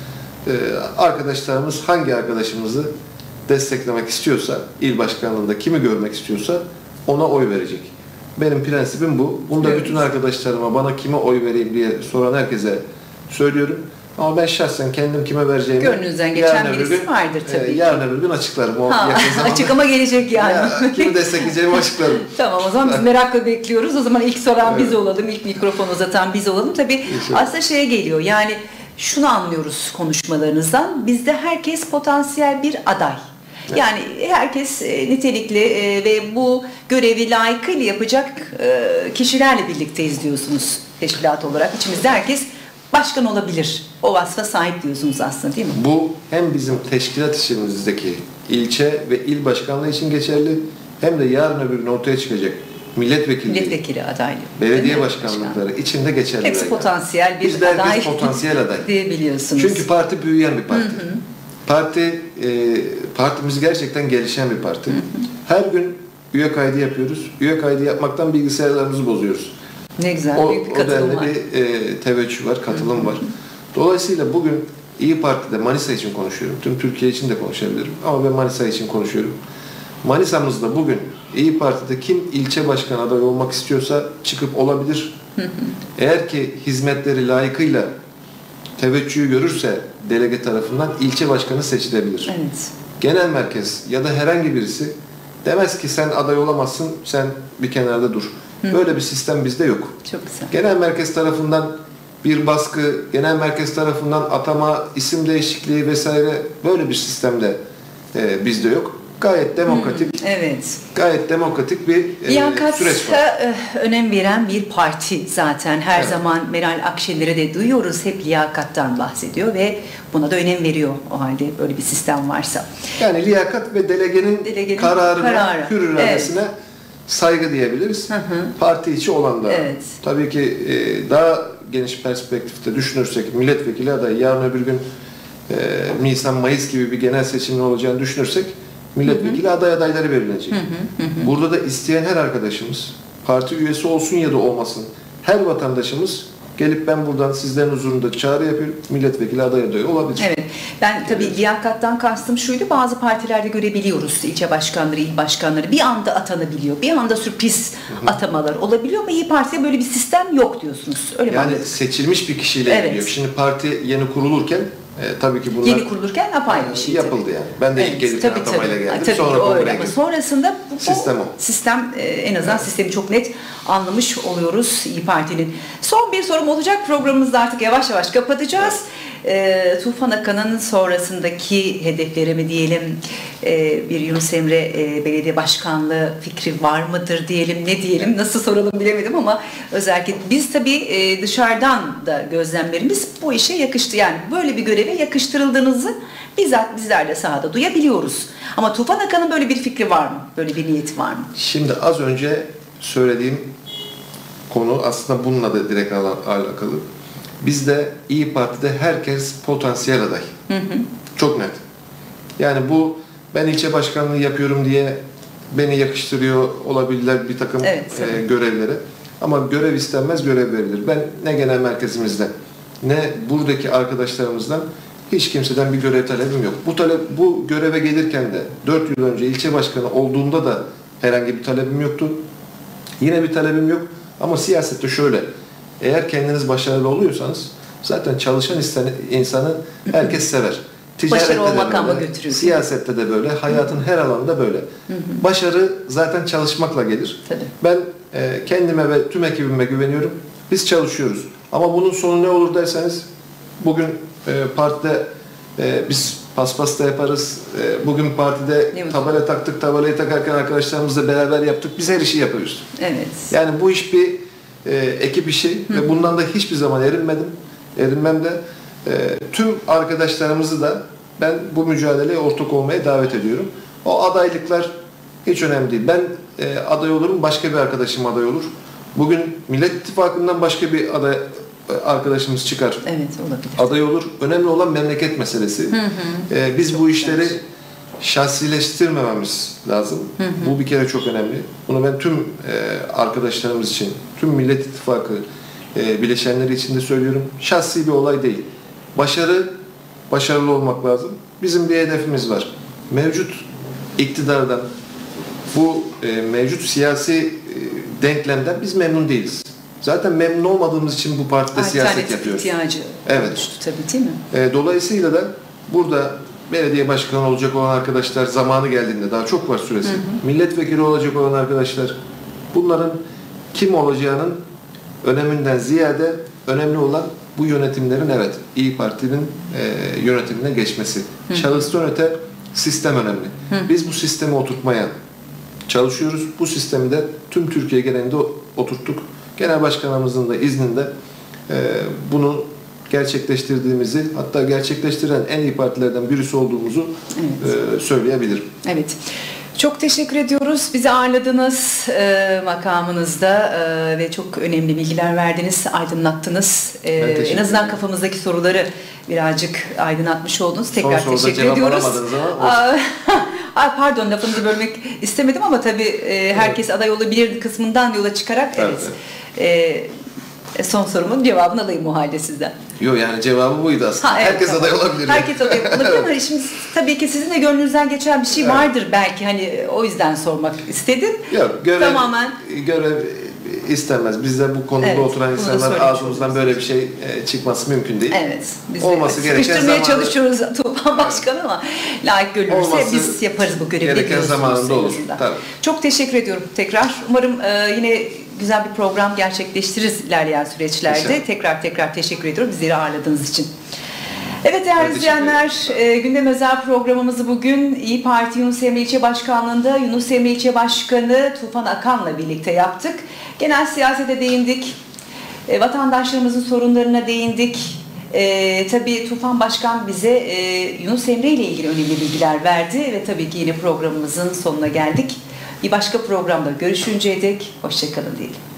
Arkadaşlarımız hangi arkadaşımızı desteklemek istiyorsa, il başkanlığında kimi görmek istiyorsa ona oy verecek. Benim prensibim bu. Bunu da evet. bütün arkadaşlarıma bana kime oy vereyim diye soran herkese söylüyorum. Ama ben şahsen kendim kime vereceğimi gönlünüzden geçen birisi gün, vardır tabii. E, yarın öbür gün açıklarım. O ha, açıklama gelecek yani. Ya, kimi destekleyeceğimi açıklarım. Tamam, o zaman biz merakla bekliyoruz. O zaman ilk soran evet. biz olalım, ilk mikrofonu uzatan biz olalım. Tabii İnşallah. Aslında şeye geliyor yani şunu anlıyoruz konuşmalarınızdan. Bizde herkes potansiyel bir aday. Evet. Yani herkes nitelikli ve bu görevi layıkıyla yapacak kişilerle birlikteyiz diyorsunuz teşkilat olarak. İçimizde herkes başkan olabilir. O vasfa sahip diyorsunuz aslında, değil mi? Bu hem bizim teşkilat işimizdeki ilçe ve il başkanlığı için geçerli, hem de yarın öbür gün ortaya çıkacak milletvekili, milletvekili adaylığı, belediye başkanlıkları içinde geçerli. Hepsi potansiyel bir Bizde aday. Bizde potansiyel aday. diye biliyorsunuz. Çünkü parti büyüyen bir parti. Hı hı. Parti, e, partimiz gerçekten gelişen bir parti. Hı hı. Her gün üye kaydı yapıyoruz. Üye kaydı yapmaktan bilgisayarlarımızı bozuyoruz. Ne güzel, o, büyük bir katılım var. O denli bir e, teveccüh var, katılım Hı-hı. var. Dolayısıyla bugün İYİ Parti'de Manisa için konuşuyorum. Tüm Türkiye için de konuşabilirim. Ama ben Manisa için konuşuyorum. Manisa'mızda bugün İYİ Parti'de kim ilçe başkan adayı olmak istiyorsa çıkıp olabilir. Hı-hı. Eğer ki hizmetleri layıkıyla teveccühü görürse delege tarafından ilçe başkanı seçilebilir. Evet. Genel merkez ya da herhangi birisi demez ki sen aday olamazsın, sen bir kenarda dur. Böyle bir sistem bizde yok. Çok güzel. Genel merkez tarafından bir baskı, genel merkez tarafından atama, isim değişikliği vesaire böyle bir sistemde e, bizde yok. Gayet demokratik. Hmm, evet. Gayet demokratik bir e, Liyakata süreç var. önem veren bir parti zaten. Her evet. zaman Meral Akşener'e de duyuyoruz. Hep liyakattan bahsediyor ve buna da önem veriyor o halde böyle bir sistem varsa. Yani liyakat ve delegenin, delegenin kararına, kararı. hür iradesine evet. saygı diyebiliriz. Hı hı. Parti içi olan da. Evet. Tabii ki e, daha geniş perspektifte düşünürsek, milletvekili adayı yarın öbür gün e, Nisan-Mayıs gibi bir genel seçimin olacağını düşünürsek milletvekili hı hı. aday adayları belirlenecek. Hı hı hı. Burada da isteyen her arkadaşımız, parti üyesi olsun ya da olmasın, her vatandaşımız gelip ben buradan sizlerin huzurunda çağrı yapıyorum, milletvekili aday adayı olabilir. Evet. Ben tabii evet. liyakattan kastım şuydu, bazı partilerde görebiliyoruz ilçe başkanları, il başkanları bir anda atanabiliyor, bir anda sürpriz hı hı. atamalar olabiliyor ama İYİ Parti'de böyle bir sistem yok diyorsunuz. Öyle yani mi? Seçilmiş bir kişiyle evet. geliyor. Şimdi parti yeni kurulurken E, tabii ki bunlar yeni kurulurken apayrı bir şey yapıldı tabii. yani. Ben de evet, ilk gelirken tabii, atamayla tabii. geldim. Tabii Sonra ki o öyle. Ama sonrasında bu, sistem o. Sistem e, en azından evet. sistemi çok net anlamış oluyoruz İYİ Parti'nin. Son bir sorum olacak. Programımızı da artık yavaş yavaş kapatacağız. Evet. E, Tufan Akan'ın sonrasındaki hedefleri mi diyelim, e, bir Yunus Emre e, belediye başkanlığı fikri var mıdır diyelim, ne diyelim, evet. nasıl soralım bilemedim ama özellikle biz tabii e, dışarıdan da gözlemlerimiz bu işe yakıştı. Yani böyle bir göreve yakıştırıldığınızı bizzat bizler de sahada duyabiliyoruz. Ama Tufan Akan'ın böyle bir fikri var mı? Böyle bir niyeti var mı? Şimdi az önce söylediğim konu aslında bununla da direkt alakalı. Bizde İYİ Parti'de herkes potansiyel aday. Hı hı. Çok net. Yani bu ben ilçe başkanlığı yapıyorum diye beni yakıştırıyor olabilirler bir takım evet, e, görevlere. Ama görev istenmez, görev verilir. Ben ne genel merkezimizden ne buradaki arkadaşlarımızdan hiç kimseden bir görev talebim yok. Bu talep, bu göreve gelirken de dört yıl önce ilçe başkanı olduğumda da herhangi bir talebim yoktu. Yine bir talebim yok. Ama siyasette şöyle, eğer kendiniz başarılı oluyorsanız zaten çalışan insanı herkes sever. Başarı o makama götürüyor. Siyasette de böyle, hayatın her alanında böyle. Hı hı. Başarı zaten çalışmakla gelir. Tabii. Ben e, kendime ve tüm ekibime güveniyorum. Biz çalışıyoruz. Ama bunun sonu ne olur derseniz, bugün e, partide e, biz paspas da yaparız. E, bugün partide tabela taktık, tabelayı takarken arkadaşlarımızla beraber yaptık. Biz her işi yapıyoruz. Evet. Yani bu iş bir e, ekip işi hı. ve bundan da hiçbir zaman erinmedim. Erinmem de. E, tüm arkadaşlarımızı da ben bu mücadeleye ortak olmaya davet ediyorum. O adaylıklar hiç önemli değil. Ben e, aday olurum, başka bir arkadaşım aday olur. Bugün Millet İttifakı'ndan başka bir aday arkadaşımız çıkar. Evet, olabilir. Aday olur. Önemli olan memleket meselesi. Hı hı. E, biz bu işleri şahsileştirmememiz lazım. Hı hı. Bu bir kere çok önemli. Bunu ben tüm e, arkadaşlarımız için, tüm Millet İttifakı e, bileşenleri için de söylüyorum. Şahsi bir olay değil. Başarı, başarılı olmak lazım. Bizim bir hedefimiz var. Mevcut iktidardan, bu e, mevcut siyasi e, denklemden biz memnun değiliz. Zaten memnun olmadığımız için bu partide siyaset yapıyoruz. İhtiyacı evet. oluştu tabii, değil mi? E, dolayısıyla da burada belediye başkanı olacak olan arkadaşlar, zamanı geldiğinde, daha çok var süresi. Hı hı. Milletvekili olacak olan arkadaşlar, bunların kim olacağının öneminden ziyade önemli olan bu yönetimlerin evet İYİ Parti'nin e, yönetimine geçmesi. Hı. Şahıstan öte sistem önemli. Hı. Biz bu sistemi oturtmaya çalışıyoruz. Bu sistemi de tüm Türkiye genelinde oturttuk. Genel Başkanımızın da izninde e, bunu gerçekleştirdiğimizi, hatta gerçekleştiren en iyi partilerden birisi olduğumuzu evet. e, söyleyebilirim. Evet. Çok teşekkür ediyoruz. Bizi ağırladınız e, makamınızda e, ve çok önemli bilgiler verdiniz, aydınlattınız. E, en azından kafamızdaki soruları birazcık aydınlatmış oldunuz. Tekrar Son teşekkür cevap ediyoruz. alamadınız ama Aa, pardon, lafınızı bölmek istemedim ama tabii e, herkes evet. aday olabilir kısmından yola çıkarak evet. evet. E, son sorumun cevabını alayım o halde sizden. Yok, yani cevabı buydu aslında. Ha, evet, herkes tamam. aday olabilir. Herkes aday olabilir ama şimdi tabii ki sizin de gönlünüzden geçen bir şey evet. vardır belki, hani o yüzden sormak istedim. Yok, görev, Tamamen. görev istenmez. Bizde bu konuda evet, oturan insanlar ağzımızdan böyle bir şey e, çıkması mümkün değil. Evet. Biz olması gereken sıkıştırmaya zamanında çalışıyoruz Tufan Başkanı ama layık görülürse biz yaparız bu görevi. Gereken zamanında olur. Tabii. Çok teşekkür ediyorum tekrar. Umarım e, yine güzel bir program gerçekleştiririz ilerleyen süreçlerde. İnşallah. Tekrar tekrar teşekkür ediyorum bizleri ağırladığınız için. Evet değerli izleyenler, e, Gündem Özel programımızı bugün İYİ Parti Yunus Emre İlçe Başkanlığı'nda Yunus Emre İlçe Başkanı Tufan Akan'la birlikte yaptık. Genel siyasete değindik, e, vatandaşlarımızın sorunlarına değindik. E, tabii Tufan Başkan bize e, Yunus Emre ile ilgili önemli bilgiler verdi ve tabii ki yine programımızın sonuna geldik. Bir başka programda görüşünceye dek hoşça kalın diyelim.